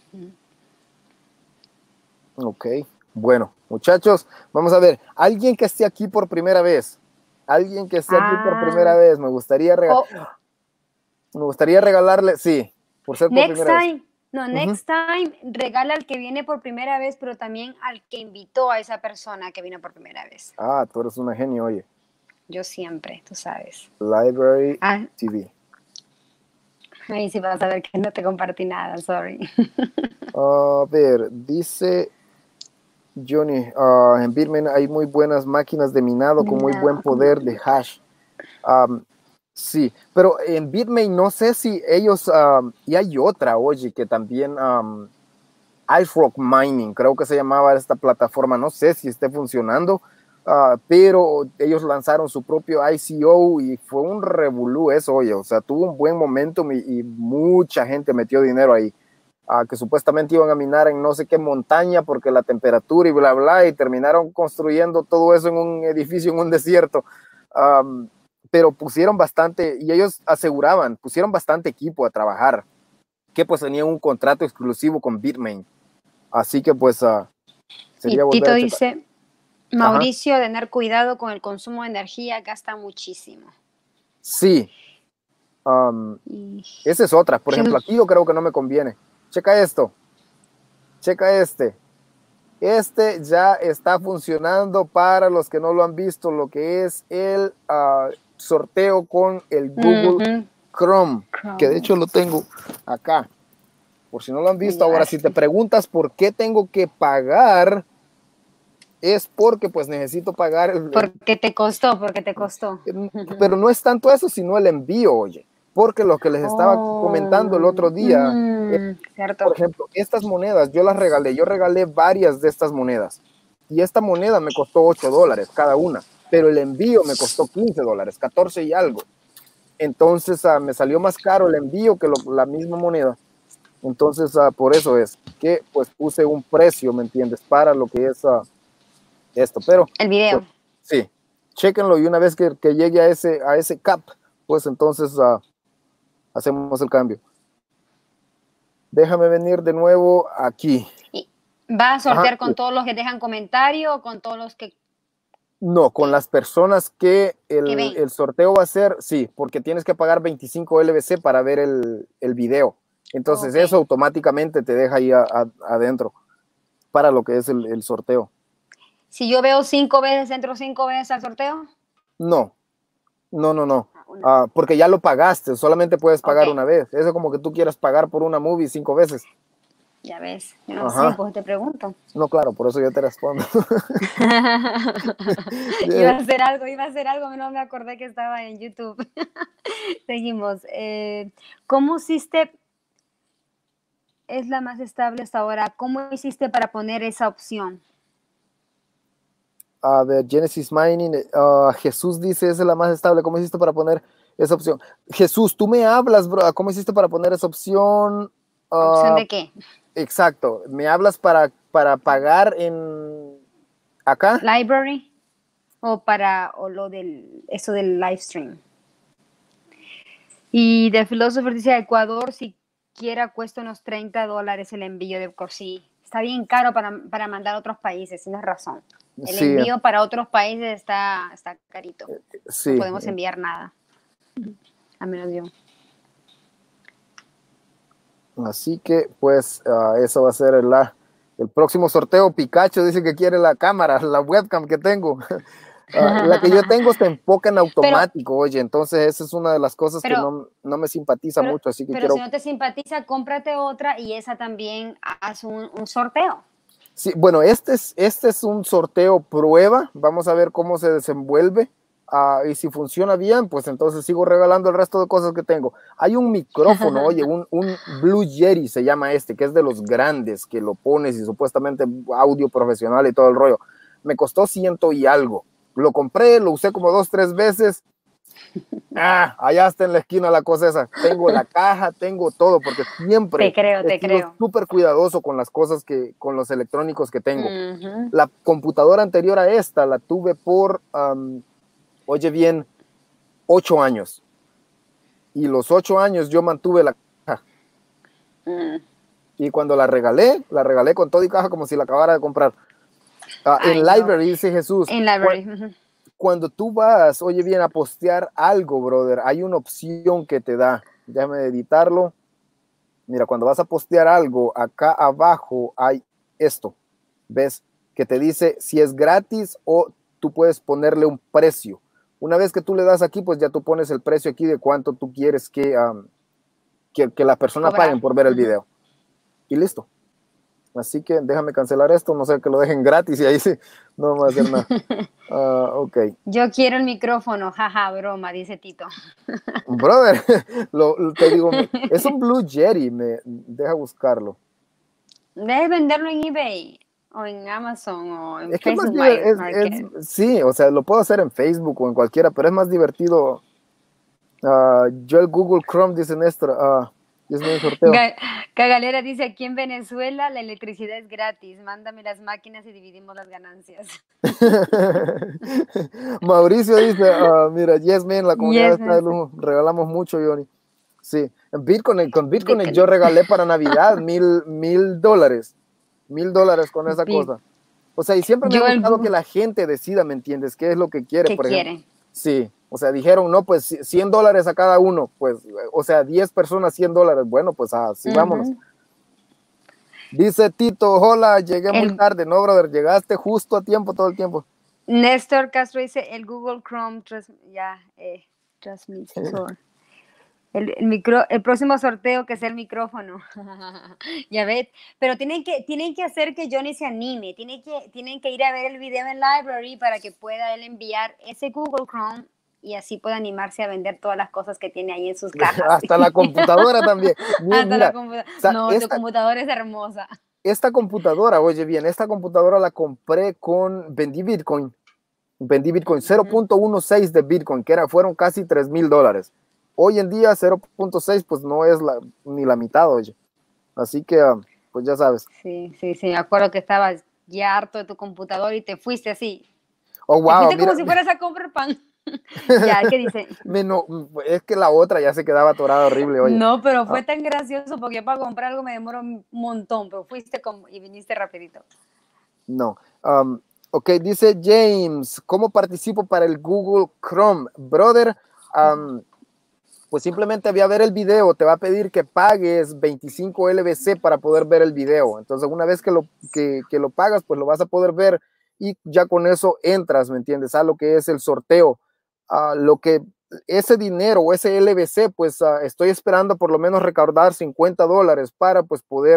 Ok, bueno, muchachos, vamos a ver, alguien que esté aquí por primera vez, alguien que esté ah. aquí por primera vez, me gustaría regalar, oh. me gustaría regalarle, sí, por ser por next primera time. vez. No, next uh-huh. time regala al que viene por primera vez, pero también al que invitó a esa persona que vino por primera vez. Ah, tú eres una genio, oye. Yo siempre, tú sabes. Library ah. T V. Ahí sí vas a ver que no te compartí nada, sorry. A ver, dice Johnny, uh, en Bitmain hay muy buenas máquinas de minado con muy no. buen poder de hash. Um, Sí, pero en Bitmain no sé si ellos, um, y hay otra, oye, que también, um, Ice Rock Mining, creo que se llamaba esta plataforma, no sé si esté funcionando, uh, pero ellos lanzaron su propio I C O y fue un revolú eso, oye, o sea, tuvo un buen momentum y, y mucha gente metió dinero ahí, uh, que supuestamente iban a minar en no sé qué montaña porque la temperatura y bla, bla, y terminaron construyendo todo eso en un edificio en un desierto. Um, pero pusieron bastante, y ellos aseguraban, pusieron bastante equipo a trabajar, que pues tenían un contrato exclusivo con Bitmain, así que pues uh, sería y volver Tito a dice, Mauricio, Ajá. tener cuidado con el consumo de energía, gasta muchísimo. Sí, um, y... esa es otra, por ejemplo, aquí yo creo que no me conviene, checa esto, checa este, este ya está funcionando para los que no lo han visto, lo que es el... Uh, sorteo con el Google uh-huh. Chrome, Chrome, que de hecho lo tengo acá, por si no lo han visto. Ahora, si te preguntas por qué tengo que pagar, es porque pues necesito pagar el, porque te costó, porque te costó. Pero no es tanto eso, sino el envío, oye, porque lo que les estaba oh, comentando el otro día, mm, es, cierto. por ejemplo, estas monedas, yo las regalé, yo regalé varias de estas monedas, y esta moneda me costó ocho dólares cada una, pero el envío me costó quince dólares, catorce y algo. Entonces uh, me salió más caro el envío que lo, la misma moneda. Entonces uh, por eso es que pues puse un precio, ¿me entiendes? Para lo que es uh, esto. Pero el video. Pues, sí, chéquenlo, y una vez que, que llegue a ese, a ese cap, pues entonces uh, hacemos el cambio. Déjame venir de nuevo aquí. ¿Va a sortear Ajá. con todos los que dejan comentario o con todos los que... No, con las personas que el, el sorteo va a ser, sí, porque tienes que pagar veinticinco L B C para ver el, el video. Entonces okay. eso automáticamente te deja ahí a, a, adentro para lo que es el, el sorteo. Si yo veo cinco veces, ¿entro cinco veces al sorteo? No, no, no, no, ah, porque ya lo pagaste, solamente puedes pagar okay. una vez. Eso como que tú quieras pagar por una movie cinco veces. Ya ves, yo no Ajá. sé, pues te pregunto. No, claro, por eso yo te respondo. Iba Eh, a hacer algo, iba a hacer algo, no me acordé que estaba en YouTube. Seguimos. Eh, ¿Cómo hiciste? Es la más estable hasta ahora. ¿Cómo hiciste para poner esa opción? A ver, Genesis Mining, eh, ah, Jesús dice, esa es la más estable. ¿Cómo hiciste para poner esa opción? Jesús, tú me hablas, bro. ¿Cómo hiciste para poner esa opción? ¿Opción Ah, de qué? exacto. ¿Me hablas para, para pagar en acá? Library o para o lo del eso del live stream. Y The Philosopher dice Ecuador siquiera cuesta unos treinta dólares el envío de por sí. Está bien caro para, para mandar a otros países, tienes razón. El Sí, envío para otros países está, está carito. No sí. podemos enviar nada. A menos yo. Así que, pues, uh, eso va a ser la, el próximo sorteo. Pikachu dice que quiere la cámara, la webcam que tengo. Uh, la que yo tengo se enfoca en pero, automático, oye, entonces esa es una de las cosas que pero, no, no me simpatiza pero, mucho, así que pero si quiero... no te simpatiza, cómprate otra y esa también haz un, un sorteo. Sí, bueno, este es, este es un sorteo prueba, vamos a ver cómo se desenvuelve, uh, y si funciona bien, pues entonces sigo regalando el resto de cosas que tengo. Hay un micrófono, oye, un, un Blue Yeti se llama este, que es de los grandes, que lo pones y supuestamente audio profesional y todo el rollo. Me costó ciento y algo. Lo compré, lo usé como dos, tres veces. Ah, allá está en la esquina la cosa esa. Tengo la caja, tengo todo, porque siempre Te creo, he te sido creo. súper cuidadoso con las cosas que, con los electrónicos que tengo. Uh-huh. La computadora anterior a esta la tuve por, um, oye bien, ocho años. Y los ocho años yo mantuve la caja. Mm. Y cuando la regalé, la regalé con todo y caja como si la acabara de comprar. Uh, en Ay, no. Library, dice Jesús, En library. Uh-huh. cuando tú vas, oye bien, a postear algo, brother, hay una opción que te da. Déjame editarlo. Mira, cuando vas a postear algo, acá abajo hay esto. ¿Ves? Que te dice si es gratis o tú puedes ponerle un precio. Una vez que tú le das aquí, pues ya tú pones el precio aquí de cuánto tú quieres que, um, que, que las personas Cobrar. paguen por ver el Uh-huh. video. Y listo. Así que déjame cancelar esto, no sé, que lo dejen gratis y ahí sí, no me va a hacer nada. Uh, ok. Yo quiero el micrófono, jaja, broma, dice Tito. Brother, lo, lo, te digo, me, es un Blue Yeti, me deja buscarlo. Debes venderlo en eBay o en Amazon o en Es que es más Facebook es, Market. es, sí, o sea, lo puedo hacer en Facebook o en cualquiera, pero es más divertido. Uh, yo el Google Chrome, dice Néstor, uh, Dios mío, un sorteo. Cagalera dice, aquí en Venezuela la electricidad es gratis, mándame las máquinas y dividimos las ganancias. Mauricio dice, uh, mira, yes, man, la comunidad Yes, está de man. lujo, regalamos mucho, Johnny. Sí, en Bitcoin, con Bitcoin Bitcoin. yo regalé para Navidad mil, mil dólares, mil dólares con esa Bit. cosa. O sea, y siempre me Yo ha el gustado que la gente decida, ¿me entiendes? ¿Qué es lo que quiere, que por ejemplo? quiere. Sí, o sea, dijeron, no, pues cien dólares a cada uno, pues, o sea, diez personas, cien dólares, bueno, pues así uh-huh. Vámonos. Dice Tito, hola, llegué el... muy tarde, no, brother, llegaste justo a tiempo todo el tiempo. Néstor Castro dice, el Google Chrome, tras, ya, eh, transmisor. El, el, micro, el próximo sorteo que sea el micrófono. Ya ves, pero tienen que, tienen que hacer que Johnny se anime, tienen que, tienen que ir a ver el video en Library para que pueda él enviar ese Google Chrome y así pueda animarse a vender todas las cosas que tiene ahí en sus cajas. Hasta la computadora también. Mira, Hasta la computadora. O sea, no, esta, tu computadora es hermosa. Esta computadora, oye bien, esta computadora la compré con, vendí Bitcoin, vendí Bitcoin, cero punto dieciséis de Bitcoin, que era, fueron casi tres mil dólares. Hoy en día cero punto seis pues no es la, ni la mitad, oye. Así que, pues ya sabes. Sí, sí, sí, me acuerdo que estabas ya harto de tu computadora y te fuiste así. Oh, wow. Te fuiste mira, como si fueras a comprar pan. Ya, ¿qué dice? Me no, es que la otra ya se quedaba atorada horrible, oye. No, pero fue ah. tan gracioso porque yo para comprar algo me demoro un montón, pero fuiste como, y viniste rapidito. No. Um, ok, dice James, ¿cómo participo para el Google Chrome? Brother, um, pues simplemente voy a ver el video, te va a pedir que pagues veinticinco L B C para poder ver el video. Entonces, una vez que lo, que, que lo pagas, pues lo vas a poder ver y ya con eso entras, ¿me entiendes? A lo que es el sorteo. Uh, lo que ese dinero o ese L B C, pues uh, estoy esperando por lo menos recaudar cincuenta dólares para pues poder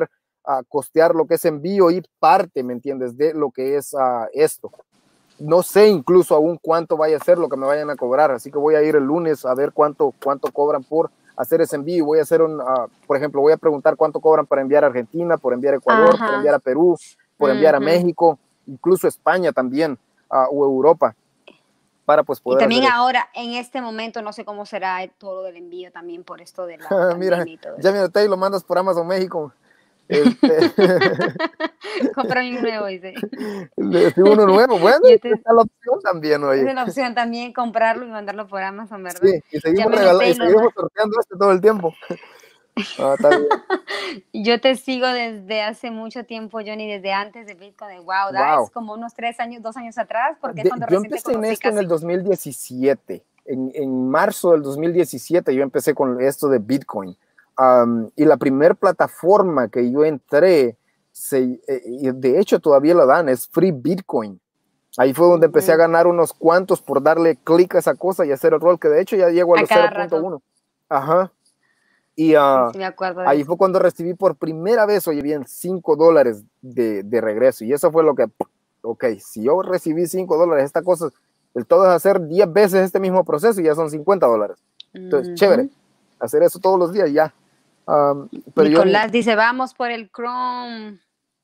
uh, costear lo que es envío y parte, ¿me entiendes?, de lo que es uh, esto. No sé incluso aún cuánto vaya a ser lo que me vayan a cobrar, así que voy a ir el lunes a ver cuánto, cuánto cobran por hacer ese envío. Voy a hacer un, uh, por ejemplo, voy a preguntar cuánto cobran para enviar a Argentina, por enviar a Ecuador, Ajá. por enviar a Perú, por Uh-huh. enviar a México, incluso España también, uh, o Europa, para pues poder y también hacer ahora, en este momento, no sé cómo será todo del envío también por esto de la pandemia mira, y todo ya eso. mira, te lo mandas por Amazon México. Este... Compra un nuevo, dice. Si uno nuevo, bueno, te... está la opción también, oye. Es la opción también comprarlo y mandarlo por Amazon, ¿verdad? Sí, y seguimos, regalando, y seguimos sorteando este todo el tiempo. Ah, está bien. Yo te sigo desde hace mucho tiempo, Johnny, desde antes de Bitcoin. Wow, Wow. es como unos tres años, dos años atrás, porque de, es cuando yo recién te empecé conocí en esto casi. en el dos mil diecisiete. En, en marzo del dos mil diecisiete yo empecé con esto de Bitcoin. Um, y la primera plataforma que yo entré, se, eh, de hecho todavía la dan, es Free Bitcoin. Ahí fue donde empecé a ganar unos cuantos por darle clic a esa cosa y hacer el rol, que de hecho ya llego a, a los cero punto uno. Ajá. Y uh, sí, me acuerdo de ahí eso. fue cuando recibí por primera vez, oye bien, cinco dólares de, de regreso. Y eso fue lo que, ok, si yo recibí cinco dólares, esta cosa, el todo es hacer diez veces este mismo proceso y ya son cincuenta dólares. Entonces, uh-huh. Chévere, hacer eso todos los días ya. Um, pero Nicolás yo, dice, vamos por el Chrome.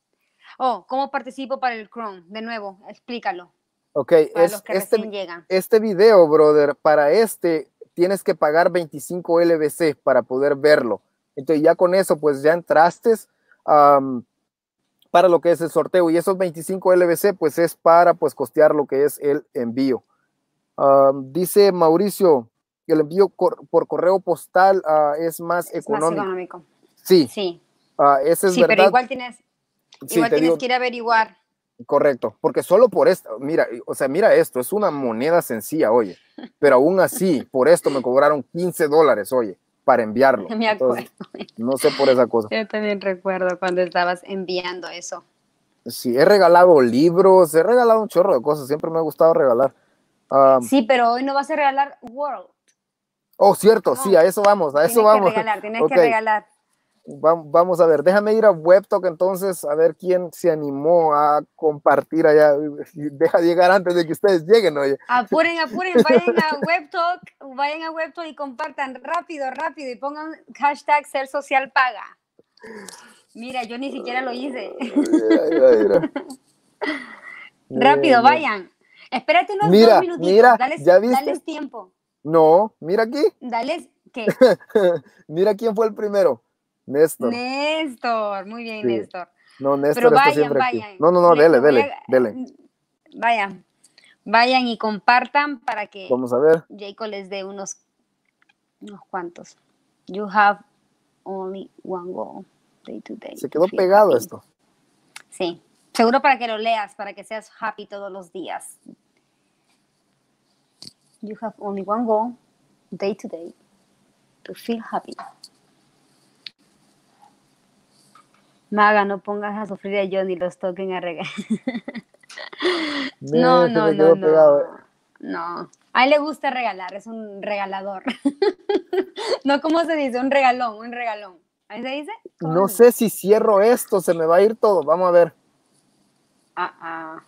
Oh, ¿cómo participo para el Chrome? De nuevo, explícalo. Ok, para es, los que este, recién llegan. Este video, brother, para este tienes que pagar veinticinco L B C para poder verlo. Entonces ya con eso, pues ya entraste um, para lo que es el sorteo. Y esos veinticinco L B C, pues es para pues costear lo que es el envío. Um, dice Mauricio, que el envío cor por correo postal uh, es más es económico. más económico. Sí, sí. Uh, ese es sí, verdad. Pero igual tienes, sí, igual tienes digo, que ir a averiguar. Correcto, porque solo por esto, mira, o sea, mira esto, es una moneda sencilla, oye, pero aún así, por esto me cobraron quince dólares, oye, para enviarlo. Me acuerdo. Entonces, no sé por esa cosa. Yo también recuerdo cuando estabas enviando eso. Sí, he regalado libros, he regalado un chorro de cosas, siempre me ha gustado regalar. Um, sí, pero hoy no vas a regalar World. Oh, cierto, no. sí, a eso vamos, a tienes eso vamos. Que regalar, tienes okay. que regalar. Vamos a ver, déjame ir a WebTalk entonces a ver quién se animó a compartir allá. Deja llegar antes de que ustedes lleguen, oye. Apuren, apuren, vayan a WebTalk, vayan a WebTalk y compartan rápido, rápido y pongan hashtag ser social paga. Mira, yo ni siquiera lo hice. Mira, mira, mira. Rápido, vayan. Espérate unos mira, dos minutitos. Mira, dales, ¿ya viste? dales tiempo. No, mira aquí. Dales, ¿qué? Mira quién fue el primero. Néstor. Néstor, muy bien, sí. Néstor. No, Néstor Pero está vayan, siempre vayan. aquí. No, no, no, le, dele, le dele, a, dele. Vayan, vayan y compartan para que Vamos a ver. Jacob les dé unos, unos cuantos. You have only one goal, day to day. Se quedó pegado happy. Esto. Sí, seguro para que lo leas, para que seas happy todos los días. You have only one goal, day to day, to feel happy. Maga, no pongas a sufrir a Johnny, los toquen a regalar. no, no, no, no, pegado. no. A él le gusta regalar, es un regalador. no, ¿cómo se dice? Un regalón, un regalón. ¿Ahí se dice? No sé dice? si cierro esto, se me va a ir todo. Vamos a ver. Ah, ah.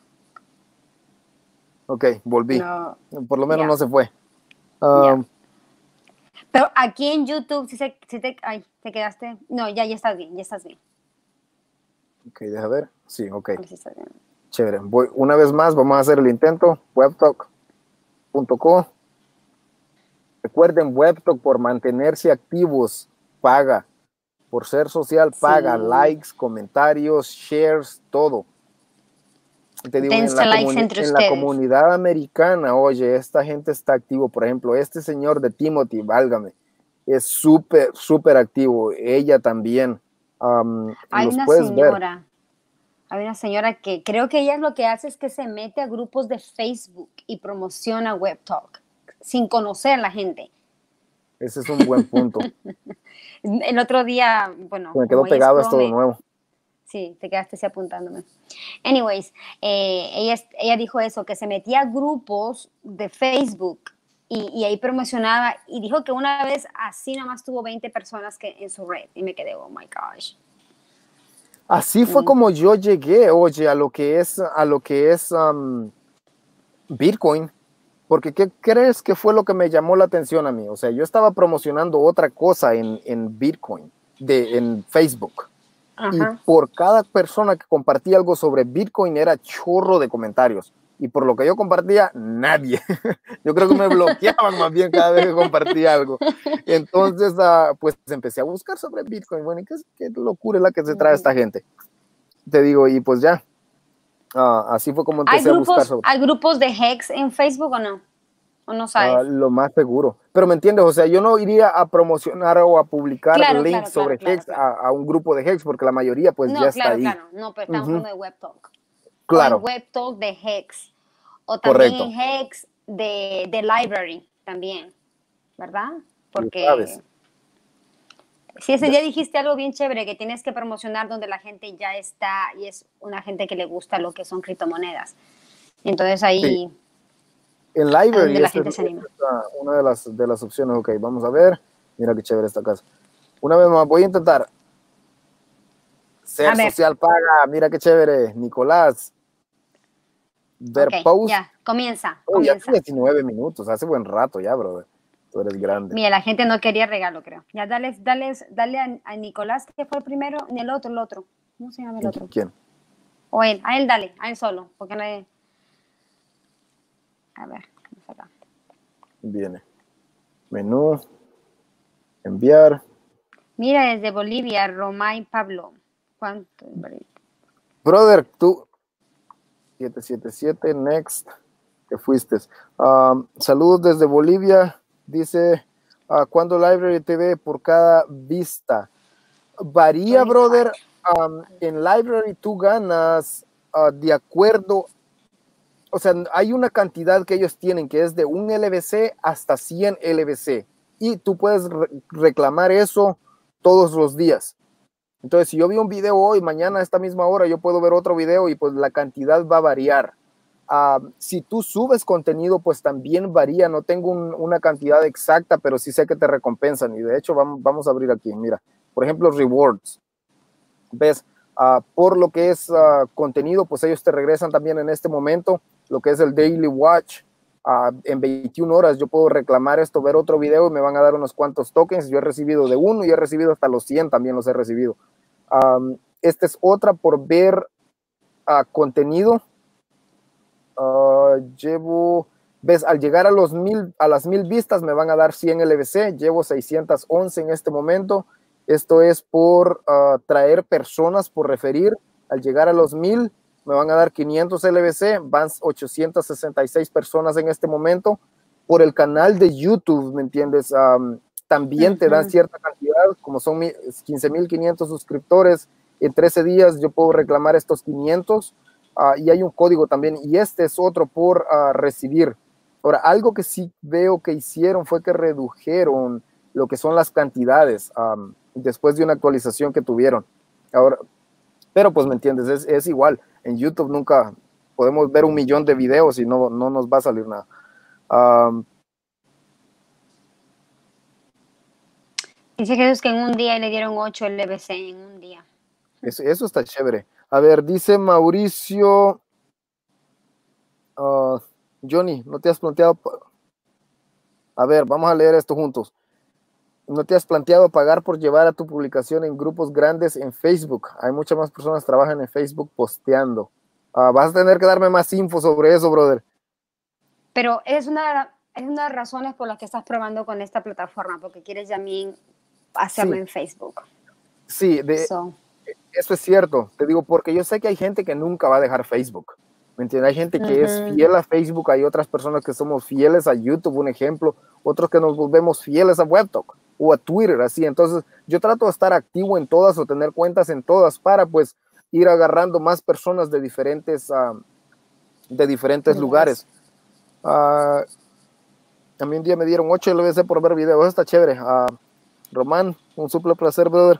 Ok, volví. No. Por lo menos yeah. no se fue. Um, yeah. Pero aquí en YouTube, si, se, si te, ay, te quedaste. No, ya, ya estás bien, ya estás bien. Ok, deja ver. Sí, ok. Si está bien. Chévere. Voy, una vez más, vamos a hacer el intento. webtalk punto co. Recuerden, WebTalk por mantenerse activos paga. Por ser social paga. Sí. Likes, comentarios, shares, todo. Te digo, en, la, likes comuni en la comunidad americana, oye, esta gente está activo. Por ejemplo, este señor de Timothy, válgame, es súper, súper activo. Ella también. Um, hay los una puedes señora, ver. hay una señora que creo que ella lo que hace es que se mete a grupos de Facebook y promociona WebTalk sin conocer a la gente. Ese es un buen punto. El otro día, bueno, me quedó pegado esto de nuevo. Sí, te quedaste así apuntándome. Anyways, eh, ella, ella dijo eso, que se metía a grupos de Facebook y, y ahí promocionaba y dijo que una vez así nomás tuvo veinte personas que, en su red y me quedé, oh my gosh. Así fue Mm. como yo llegué, oye, a lo que es, a lo que es um, Bitcoin, porque ¿qué crees que fue lo que me llamó la atención a mí? O sea, yo estaba promocionando otra cosa en, en Bitcoin, de, en Facebook, y Ajá. por cada persona que compartía algo sobre Bitcoin era chorro de comentarios, y por lo que yo compartía, nadie. Yo creo que me bloqueaban más bien cada vez que compartía algo. Entonces, uh, pues empecé a buscar sobre Bitcoin. Bueno, ¿y qué, qué locura es la que se trae esta gente? Te digo, y pues ya, uh, así fue como ¿Hay empecé a buscar grupos, sobre hay grupos de Hex en Facebook o no? ¿O no uh, sabes? lo más seguro. Pero me entiendes, o sea, yo no iría a promocionar o a publicar Claro, links claro, claro, sobre claro, Hex claro. a, a un grupo de Hex, porque la mayoría pues ya No, está claro, ahí. claro. No, pero estamos Ujú. hablando de WebTalk. O en Claro, WebTalk de Hex. O también correcto. en Hex de, de Library también, ¿verdad? Tú sabes. Porque si ese día dijiste algo bien chévere, que tienes que promocionar donde la gente ya está y es una gente que le gusta lo que son criptomonedas. Entonces Sí, ahí en es donde Library, la esta es, gente se esta anima. es, uh, una de las, de las opciones. Ok, vamos a ver. Mira qué chévere esta casa. Una vez más, voy a intentar A ser ver, social paga. Mira qué chévere, Nicolás. Ver ok, post. ya, comienza, Oh, ya hace comienza. diecinueve minutos, hace buen rato ya, brother. Tú eres grande. Mira, la gente no quería regalo, creo. Ya, dale, dale, dale a, a Nicolás, que fue el primero, ni el otro, el otro. ¿Cómo se llama el otro? ¿Quién? O él, a él dale, a él solo, porque no hay... A ver, vamos acá. Viene. Menú. Enviar. Mira, desde Bolivia, Romay Pablo. ¿Cuánto? Brother, tú. siete siete siete, next. Te fuiste. Um, saludos desde Bolivia. Dice, uh, ¿cuándo Library T V por cada vista? Varía, brother. Um, en Library tú ganas uh, de acuerdo, o sea, hay una cantidad que ellos tienen que es de un L B C hasta cien L B C y tú puedes re reclamar eso todos los días. Entonces, si yo vi un video hoy, mañana a esta misma hora yo puedo ver otro video y pues la cantidad va a variar. Uh, si tú subes contenido, pues también varía. No tengo un, una cantidad exacta, pero sí sé que te recompensan. Y de hecho, vamos, vamos a abrir aquí. Mira, por ejemplo, rewards. ¿Ves? Uh, por lo que es uh, contenido, pues ellos te regresan también en este momento lo que es el Daily Watch. Uh, en veintiuna horas yo puedo reclamar esto, ver otro video y me van a dar unos cuantos tokens. Yo he recibido de uno y he recibido hasta los cien, también los he recibido. Um, esta es otra por ver uh, contenido. Uh, llevo, ves, al llegar a los mil, a las mil vistas me van a dar cien L B C, llevo seiscientos once en este momento. Esto es por uh, traer personas, por referir. Al llegar a los mil me van a dar quinientos L B C, van ochocientas sesenta y seis personas en este momento. Por el canal de YouTube, ¿me entiendes? Um, también te dan cierta cantidad, como son quince mil quinientos suscriptores, en trece días yo puedo reclamar estos quinientos. Uh, y hay un código también, y este es otro por uh, recibir. Ahora, algo que sí veo que hicieron fue que redujeron lo que son las cantidades um, después de una actualización que tuvieron. Ahora, pero pues me entiendes, es, es igual. En YouTube nunca podemos ver un millón de videos y no, no nos va a salir nada. Um, Dice Jesús que en un día le dieron ocho L B C en un día. eso, eso está chévere. A ver, dice Mauricio, uh, Johnny, ¿no te has planteado? A ver, vamos a leer esto juntos. ¿No te has planteado pagar por llevar a tu publicación en grupos grandes en Facebook? Hay muchas más personas que trabajan en Facebook posteando. Uh, vas a tener que darme más info sobre eso, brother. Pero es una, es una de las razones por las que estás probando con esta plataforma, porque quieres también hacerlo Sí, en Facebook. sí, de, So. eso es cierto. Te digo, porque yo sé que hay gente que nunca va a dejar Facebook. ¿Me entiendes? Hay gente que Uh-huh. es fiel a Facebook, hay otras personas que somos fieles a YouTube, un ejemplo, otros que nos volvemos fieles a WebTalk o a Twitter, así. Entonces, yo trato de estar activo en todas o tener cuentas en todas para, pues, ir agarrando más personas de diferentes, uh, de diferentes lugares. Uh, también un día me dieron ocho L B C por ver videos, eso está chévere. Uh, Román, un súper placer, brother.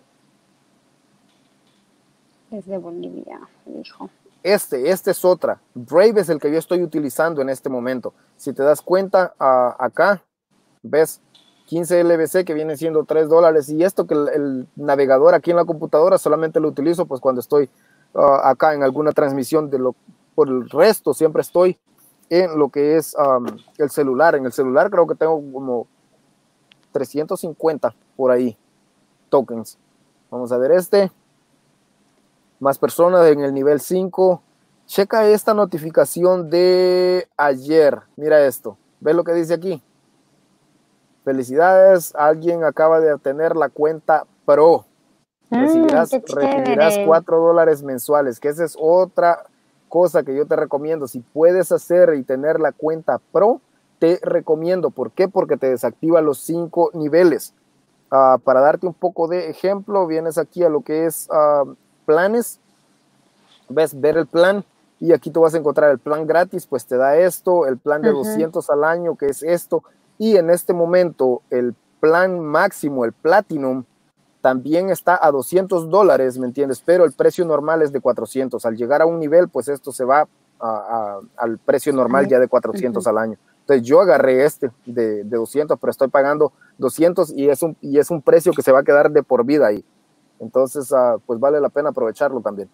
Es de Bolivia, dijo. Este, este es otra. Brave es el que yo estoy utilizando en este momento. Si te das cuenta, uh, acá, ves, quince L B C que viene siendo tres dólares, y esto que el, el navegador aquí en la computadora solamente lo utilizo pues cuando estoy uh, acá en alguna transmisión. De lo, por el resto siempre estoy en lo que es um, el celular. En el celular creo que tengo como trescientos cincuenta por ahí tokens. Vamos a ver este. Más personas en el nivel cinco. Checa esta notificación de ayer. Mira esto. ¿Ves lo que dice aquí? Felicidades, alguien acaba de obtener la cuenta Pro. Recibirás, mm, recibirás cuatro dólares mensuales, que esa es otra cosa que yo te recomiendo. Si puedes hacer y tener la cuenta Pro, te recomiendo. ¿Por qué? Porque te desactiva los cinco niveles. Uh, para darte un poco de ejemplo, vienes aquí a lo que es uh, planes. Ves, ver el plan, y aquí tú vas a encontrar el plan gratis, pues te da esto, el plan de uh-huh. doscientos al año, que es esto. Y en este momento el plan máximo, el Platinum, también está a doscientos dólares, ¿me entiendes? Pero el precio normal es de cuatrocientos. Al llegar a un nivel, pues esto se va a, a, al precio normal ya de cuatrocientos uh-huh. al año. Entonces yo agarré este de, de doscientos, pero estoy pagando doscientos, y es, un, y es un precio que se va a quedar de por vida ahí. Entonces, uh, pues vale la pena aprovecharlo también.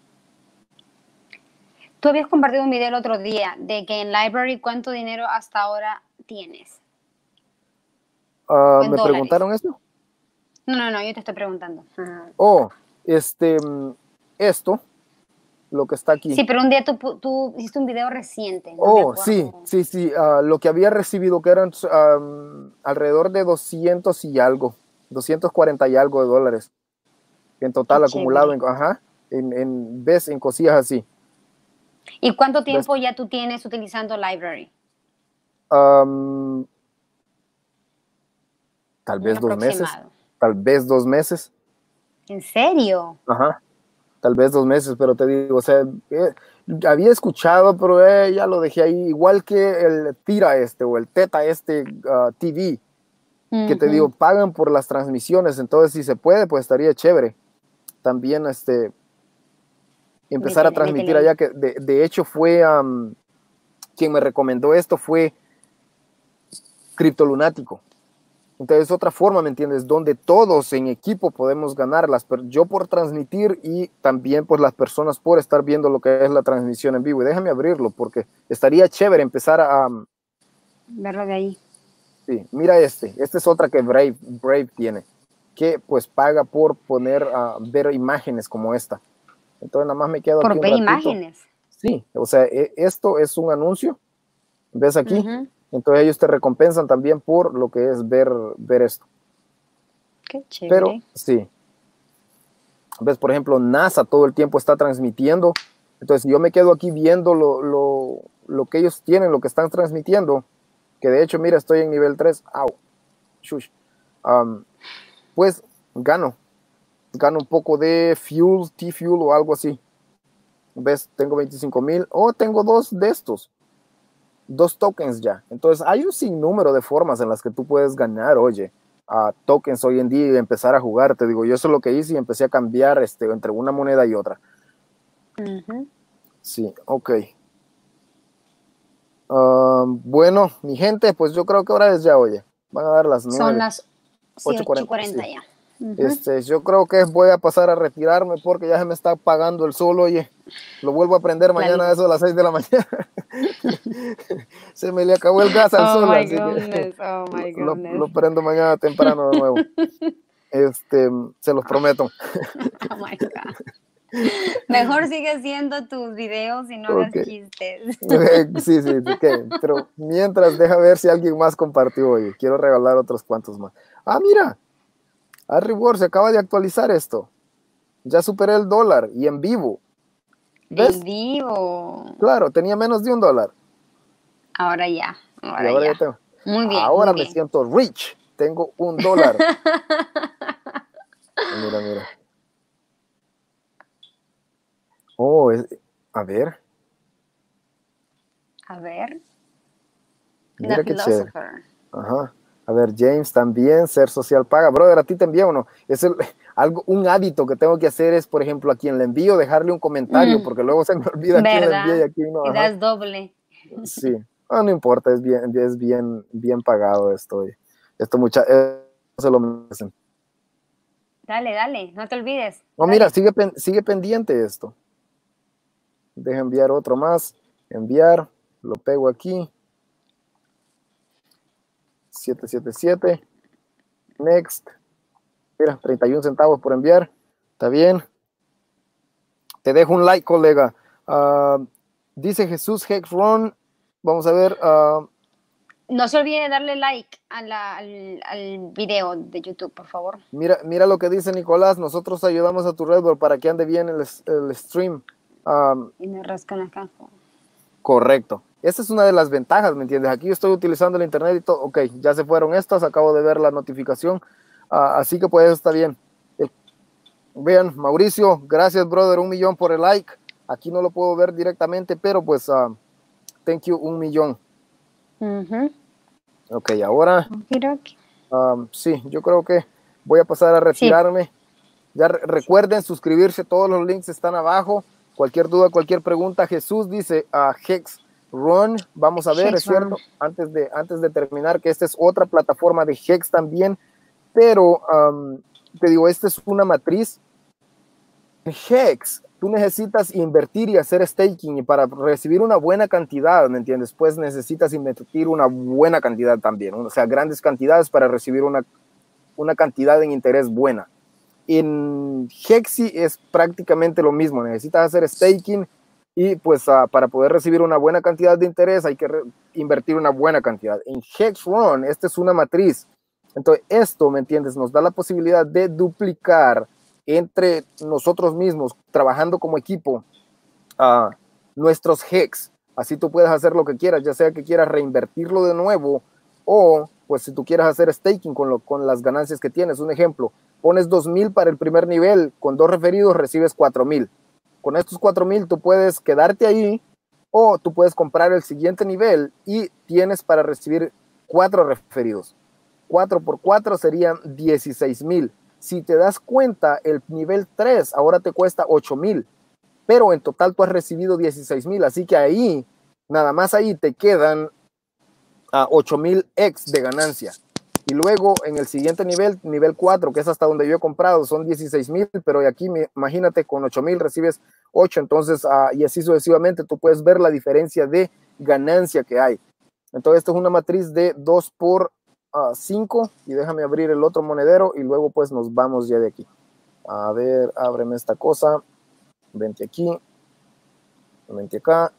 Tú habías compartido un video el otro día de que en Library, ¿cuánto dinero hasta ahora tienes? Uh, ¿Me dólares? Preguntaron esto? No, no, no, yo te estoy preguntando. Uh-huh. Oh, este, esto, lo que está aquí. Sí, pero un día tú, tú hiciste un video reciente. No oh, sí, sí, sí, uh, lo que había recibido, que eran um, alrededor de doscientos y algo, doscientos cuarenta y algo de dólares. En total, qué acumulado, en, ajá, en, en, ves, en cosillas así. ¿Y cuánto tiempo ¿ves? Ya tú tienes utilizando Library? Um, tal vez dos meses. Tal vez dos meses. ¿En serio? Ajá. Tal vez dos meses, pero te digo, o sea, eh, había escuchado, pero eh, ya lo dejé ahí, igual que el Tira este o el Teta este uh, T V, uh-huh. que te digo, pagan por las transmisiones, entonces si se puede, pues estaría chévere. También este empezar métele, a transmitir métele. allá, que de, de hecho fue um, quien me recomendó esto fue Criptolunático. Entonces, otra forma, ¿me entiendes? Donde todos en equipo podemos ganar, las yo por transmitir y también pues las personas por estar viendo lo que es la transmisión en vivo. Y déjame abrirlo porque estaría chévere empezar a... Um, verlo de ahí. Sí, mira este. Esta es otra que Brave, Brave tiene, que pues paga por poner, uh, ver imágenes como esta. Entonces, nada más me quedo ¿Por aquí ver un ratito. imágenes? Sí, o sea, e esto es un anuncio. ¿Ves aquí? Uh-huh. Entonces ellos te recompensan también por lo que es ver, ver esto. Qué chévere. Pero sí. Ves, por ejemplo, NASA todo el tiempo está transmitiendo. Entonces yo me quedo aquí viendo lo, lo, lo que ellos tienen, lo que están transmitiendo. Que de hecho, mira, estoy en nivel tres. Au. Shush. Um, pues gano. Gano un poco de fuel, T-Fuel o algo así. ¿Ves? Tengo veinticinco mil. Oh, tengo dos de estos. Dos tokens ya. Entonces hay un sinnúmero de formas en las que tú puedes ganar, oye, uh, tokens hoy en día y empezar a jugar. Te digo, yo eso es lo que hice y empecé a cambiar este, entre una moneda y otra. Uh-huh. Sí, ok. Uh, bueno, mi gente, pues yo creo que ahora es ya, oye. Van a dar las nueve. Son las ocho cuarenta sí. ya. Uh-huh. Este, yo creo que voy a pasar a retirarme porque ya se me está apagando el sol, oye. Lo vuelvo a prender mañana a eso a las seis de la mañana. Se me le acabó el gas al oh sol, my así goodness, que oh my lo, goodness. lo prendo mañana temprano de nuevo. Este, se los prometo. Oh my God. Mejor sigue haciendo tus videos y no hagas okay. chistes. Sí, sí, okay. Pero mientras deja ver si alguien más compartió hoy. Quiero regalar otros cuantos más. Ah, mira. Arribor se acaba de actualizar esto. Ya superé el dólar y en vivo. ¿Ves? En vivo. Claro, tenía menos de un dólar. Ahora ya. Ahora, y ahora ya. ya tengo. Muy bien. Ahora muy me bien. siento rich. Tengo un dólar. Mira, mira. Oh, es, a ver. A ver. Mira qué chévere. Ajá. A ver, James también, ser social paga. Brother, a ti te envía uno. Es el, algo, un hábito que tengo que hacer es, por ejemplo, a quien le envío, dejarle un comentario, mm. porque luego se me olvida ¿verdad? quién le envía y a quién no. Y ajá. das doble. Sí. No, no importa, es bien, es bien, bien pagado esto. Estos muchachos se lo merecen. Dale, dale, no te olvides. No, Dale. mira, sigue, pen, sigue pendiente esto. Deja enviar otro más. Enviar, lo pego aquí. siete siete siete. Next. Mira, treinta y un centavos por enviar. Está bien. Te dejo un like, colega. Uh, dice Jesús Hexron. Vamos a ver. Uh, no se olvide de darle like a la, al, al video de YouTube, por favor. Mira, mira lo que dice Nicolás. Nosotros ayudamos a tu Red Bull para que ande bien el, el stream. Um, y me rascan acá. Correcto. Esa es una de las ventajas, ¿me entiendes? Aquí yo estoy utilizando el internet y todo. Ok, ya se fueron estas. Acabo de ver la notificación. Uh, así que pues está bien. Eh, vean, Mauricio, gracias, brother. Un millón por el like. Aquí no lo puedo ver directamente, pero pues, uh, thank you, un millón. Uh-huh. Ok, ahora. Um, sí, yo creo que voy a pasar a retirarme. Sí. Ya re recuerden suscribirse, todos los links están abajo. Cualquier duda, cualquier pregunta. Jesús dice a uh, Hex Run. Vamos a ver, Hex es cierto, antes de, antes de terminar, que esta es otra plataforma de Hex también. Pero um, te digo, esta es una matriz. Hex, tú necesitas invertir y hacer staking, y para recibir una buena cantidad, ¿me entiendes? Pues necesitas invertir una buena cantidad también, o sea, grandes cantidades para recibir una, una cantidad en interés buena. En Hexi es prácticamente lo mismo, necesitas hacer staking y pues uh, para poder recibir una buena cantidad de interés hay que invertir una buena cantidad. En HexRun, esta es una matriz, entonces esto, ¿me entiendes? Nos da la posibilidad de duplicar entre nosotros mismos, trabajando como equipo, uh, nuestros Hex. Así tú puedes hacer lo que quieras, ya sea que quieras reinvertirlo de nuevo o pues si tú quieras hacer staking con, lo, con las ganancias que tienes. Un ejemplo, pones dos mil para el primer nivel, con dos referidos recibes cuatro mil. Con estos cuatro mil tú puedes quedarte ahí o tú puedes comprar el siguiente nivel y tienes para recibir cuatro referidos. cuatro por cuatro serían dieciséis mil. Si te das cuenta, el nivel tres ahora te cuesta ocho mil, pero en total tú has recibido dieciséis mil, así que ahí, nada más ahí te quedan a ocho mil X de ganancia. Y luego en el siguiente nivel, nivel cuatro, que es hasta donde yo he comprado, son dieciséis mil, pero aquí imagínate con ocho mil recibes ocho, entonces, uh, y así sucesivamente, tú puedes ver la diferencia de ganancia que hay. Entonces, esto es una matriz de dos por cinco, y déjame abrir el otro monedero y luego pues nos vamos ya de aquí. A ver, ábreme esta cosa, vente aquí, vente acá,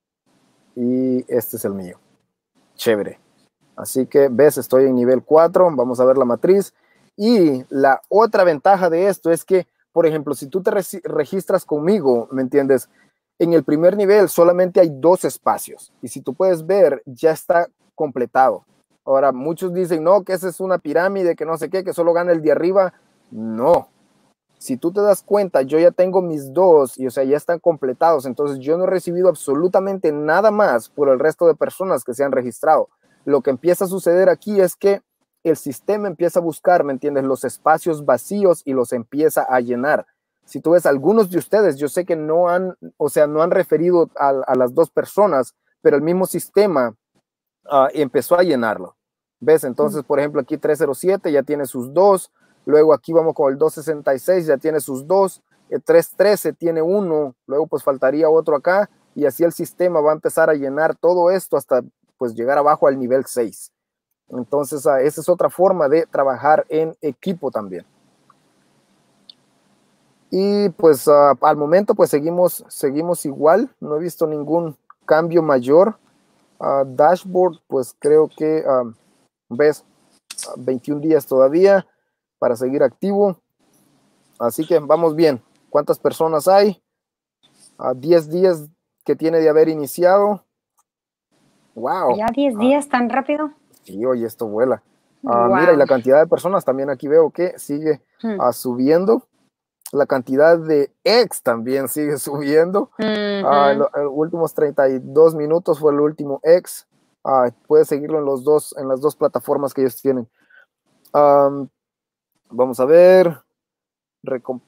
y este es el mío. Chévere. Así que, ves, estoy en nivel cuatro, vamos a ver la matriz. Y la otra ventaja de esto es que, por ejemplo, si tú te re registras conmigo, ¿me entiendes? En el primer nivel solamente hay dos espacios. Y si tú puedes ver, ya está completado. Ahora, muchos dicen, no, que esa es una pirámide, que no sé qué, que solo gana el de arriba. No. Si tú te das cuenta, yo ya tengo mis dos y, o sea, ya están completados. Entonces, yo no he recibido absolutamente nada más por el resto de personas que se han registrado. Lo que empieza a suceder aquí es que el sistema empieza a buscar, ¿me entiendes?, los espacios vacíos y los empieza a llenar. Si tú ves algunos de ustedes, yo sé que no han, o sea, no han referido a, a las dos personas, pero el mismo sistema uh, empezó a llenarlo. ¿Ves? Entonces, por ejemplo, aquí trescientos siete ya tiene sus dos, luego aquí vamos con el doscientos sesenta y seis, ya tiene sus dos, el trescientos trece tiene uno, luego pues faltaría otro acá, y así el sistema va a empezar a llenar todo esto hasta pues llegar abajo al nivel seis. Entonces, uh, esa es otra forma de trabajar en equipo también. Y pues uh, al momento pues seguimos, seguimos igual, no he visto ningún cambio mayor. Uh, dashboard, pues creo que, um, ves, uh, veintiún días todavía para seguir activo. Así que vamos bien. ¿Cuántas personas hay? Uh, diez días que tiene de haber iniciado. Wow. ¿Ya diez días uh, tan rápido? Sí, oye, esto vuela. Uh, wow. Mira, y la cantidad de personas también aquí veo que sigue hmm. uh, subiendo. La cantidad de ex también sigue subiendo. Uh-huh. uh, en, lo, en los últimos treinta y dos minutos fue el último ex. Uh, puedes seguirlo en, los dos, en las dos plataformas que ellos tienen. Um, vamos a ver. Recompensa,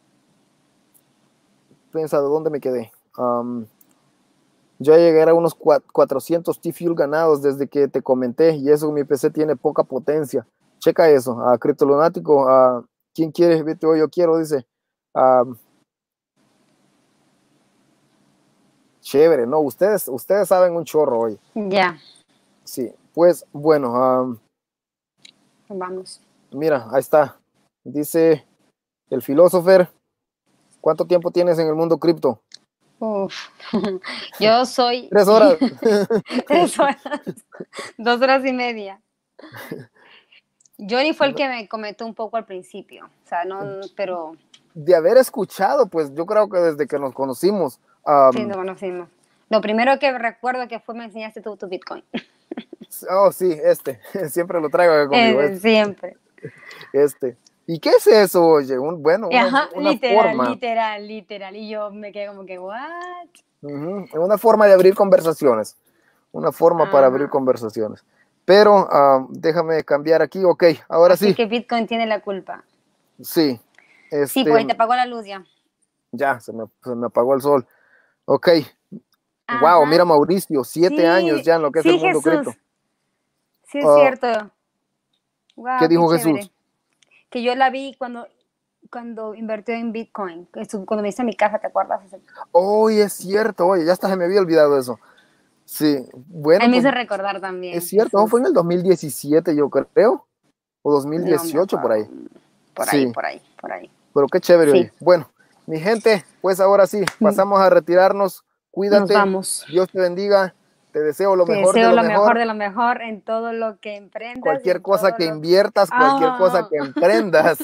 ¿de dónde me quedé? Um, yo llegué a unos cuatrocientos T-Fuel ganados desde que te comenté, y eso mi P C tiene poca potencia. checa eso. A Criptolunático, a ¿quién quiere? Vete hoy, yo quiero, dice. Um, chévere, no, ustedes, ustedes saben un chorro hoy. Ya. Yeah. Sí, pues bueno, um, vamos. Mira, ahí está. Dice el filósofo, ¿cuánto tiempo tienes en el mundo cripto? Uf. Yo soy... Tres horas. Tres horas. Dos horas y media. Johnny fue el que me comentó un poco al principio. O sea, no, pero... De haber escuchado, pues yo creo que desde que nos conocimos. Um, sí, nos conocimos. Lo primero que recuerdo que fue me enseñaste tú tu Bitcoin. Oh, sí, este. Siempre lo traigo conmigo. Eh, este. Siempre. Este. ¿Y qué es eso, oye? Un, bueno, una, Ajá, una literal, forma. literal, literal. Y yo me quedé como que, ¿what? Uh-huh. Una forma de abrir conversaciones. Una forma Ajá. para abrir conversaciones. Pero uh, déjame cambiar aquí. Ok, ahora Así sí. que Bitcoin tiene la culpa. Sí. Este, sí, pues ahí te apagó la luz ya. Ya, se me, se me apagó el sol. Ok. Ajá. Wow, mira Mauricio, siete sí, años ya en lo que sí, es el mundo Jesús. cripto. Sí, es uh, cierto. Wow, ¿Qué dijo qué Jesús? Que yo la vi cuando, cuando invirtió en Bitcoin, cuando me hice mi casa, ¿te acuerdas? Oye, oh, es cierto, oye, ya hasta se me había olvidado eso. Sí, bueno. A mí me pues, hizo recordar también. Es cierto, ¿no? Fue en el dos mil diecisiete, yo creo, o dos mil dieciocho, no por ahí. Por ahí, sí. por ahí, por ahí. Pero qué chévere, sí. Oye. Bueno, mi gente, pues ahora sí, pasamos a retirarnos. Cuídate. Nos vamos. Dios te bendiga. Te deseo lo te mejor deseo de lo, lo mejor. mejor de lo mejor en todo lo que emprendas. Cualquier cosa que lo... inviertas, cualquier oh. cosa que emprendas.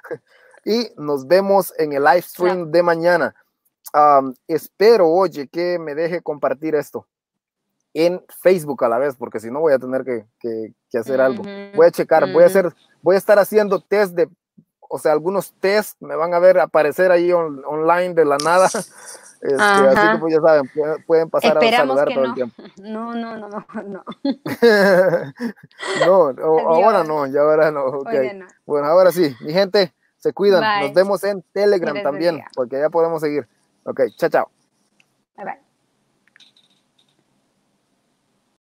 Y nos vemos en el live stream claro. de mañana. Um, espero, oye, que me deje compartir esto en Facebook a la vez, porque si no voy a tener que, que, que hacer uh-huh. algo. Voy a checar, uh-huh. voy a hacer, voy a estar haciendo test de, o sea, algunos test me van a ver aparecer ahí on, online de la nada. Este, así que pues ya saben, pueden pasar Esperamos a saludar que todo no. el tiempo. No, no, no, mejor no. no, o, ahora no, ya ahora no. Okay. No. Bueno, ahora sí, mi gente, se cuidan. Bye. Nos vemos en Telegram también, bendiga. Porque ya podemos seguir. Ok, chao, chao. Bye, bye.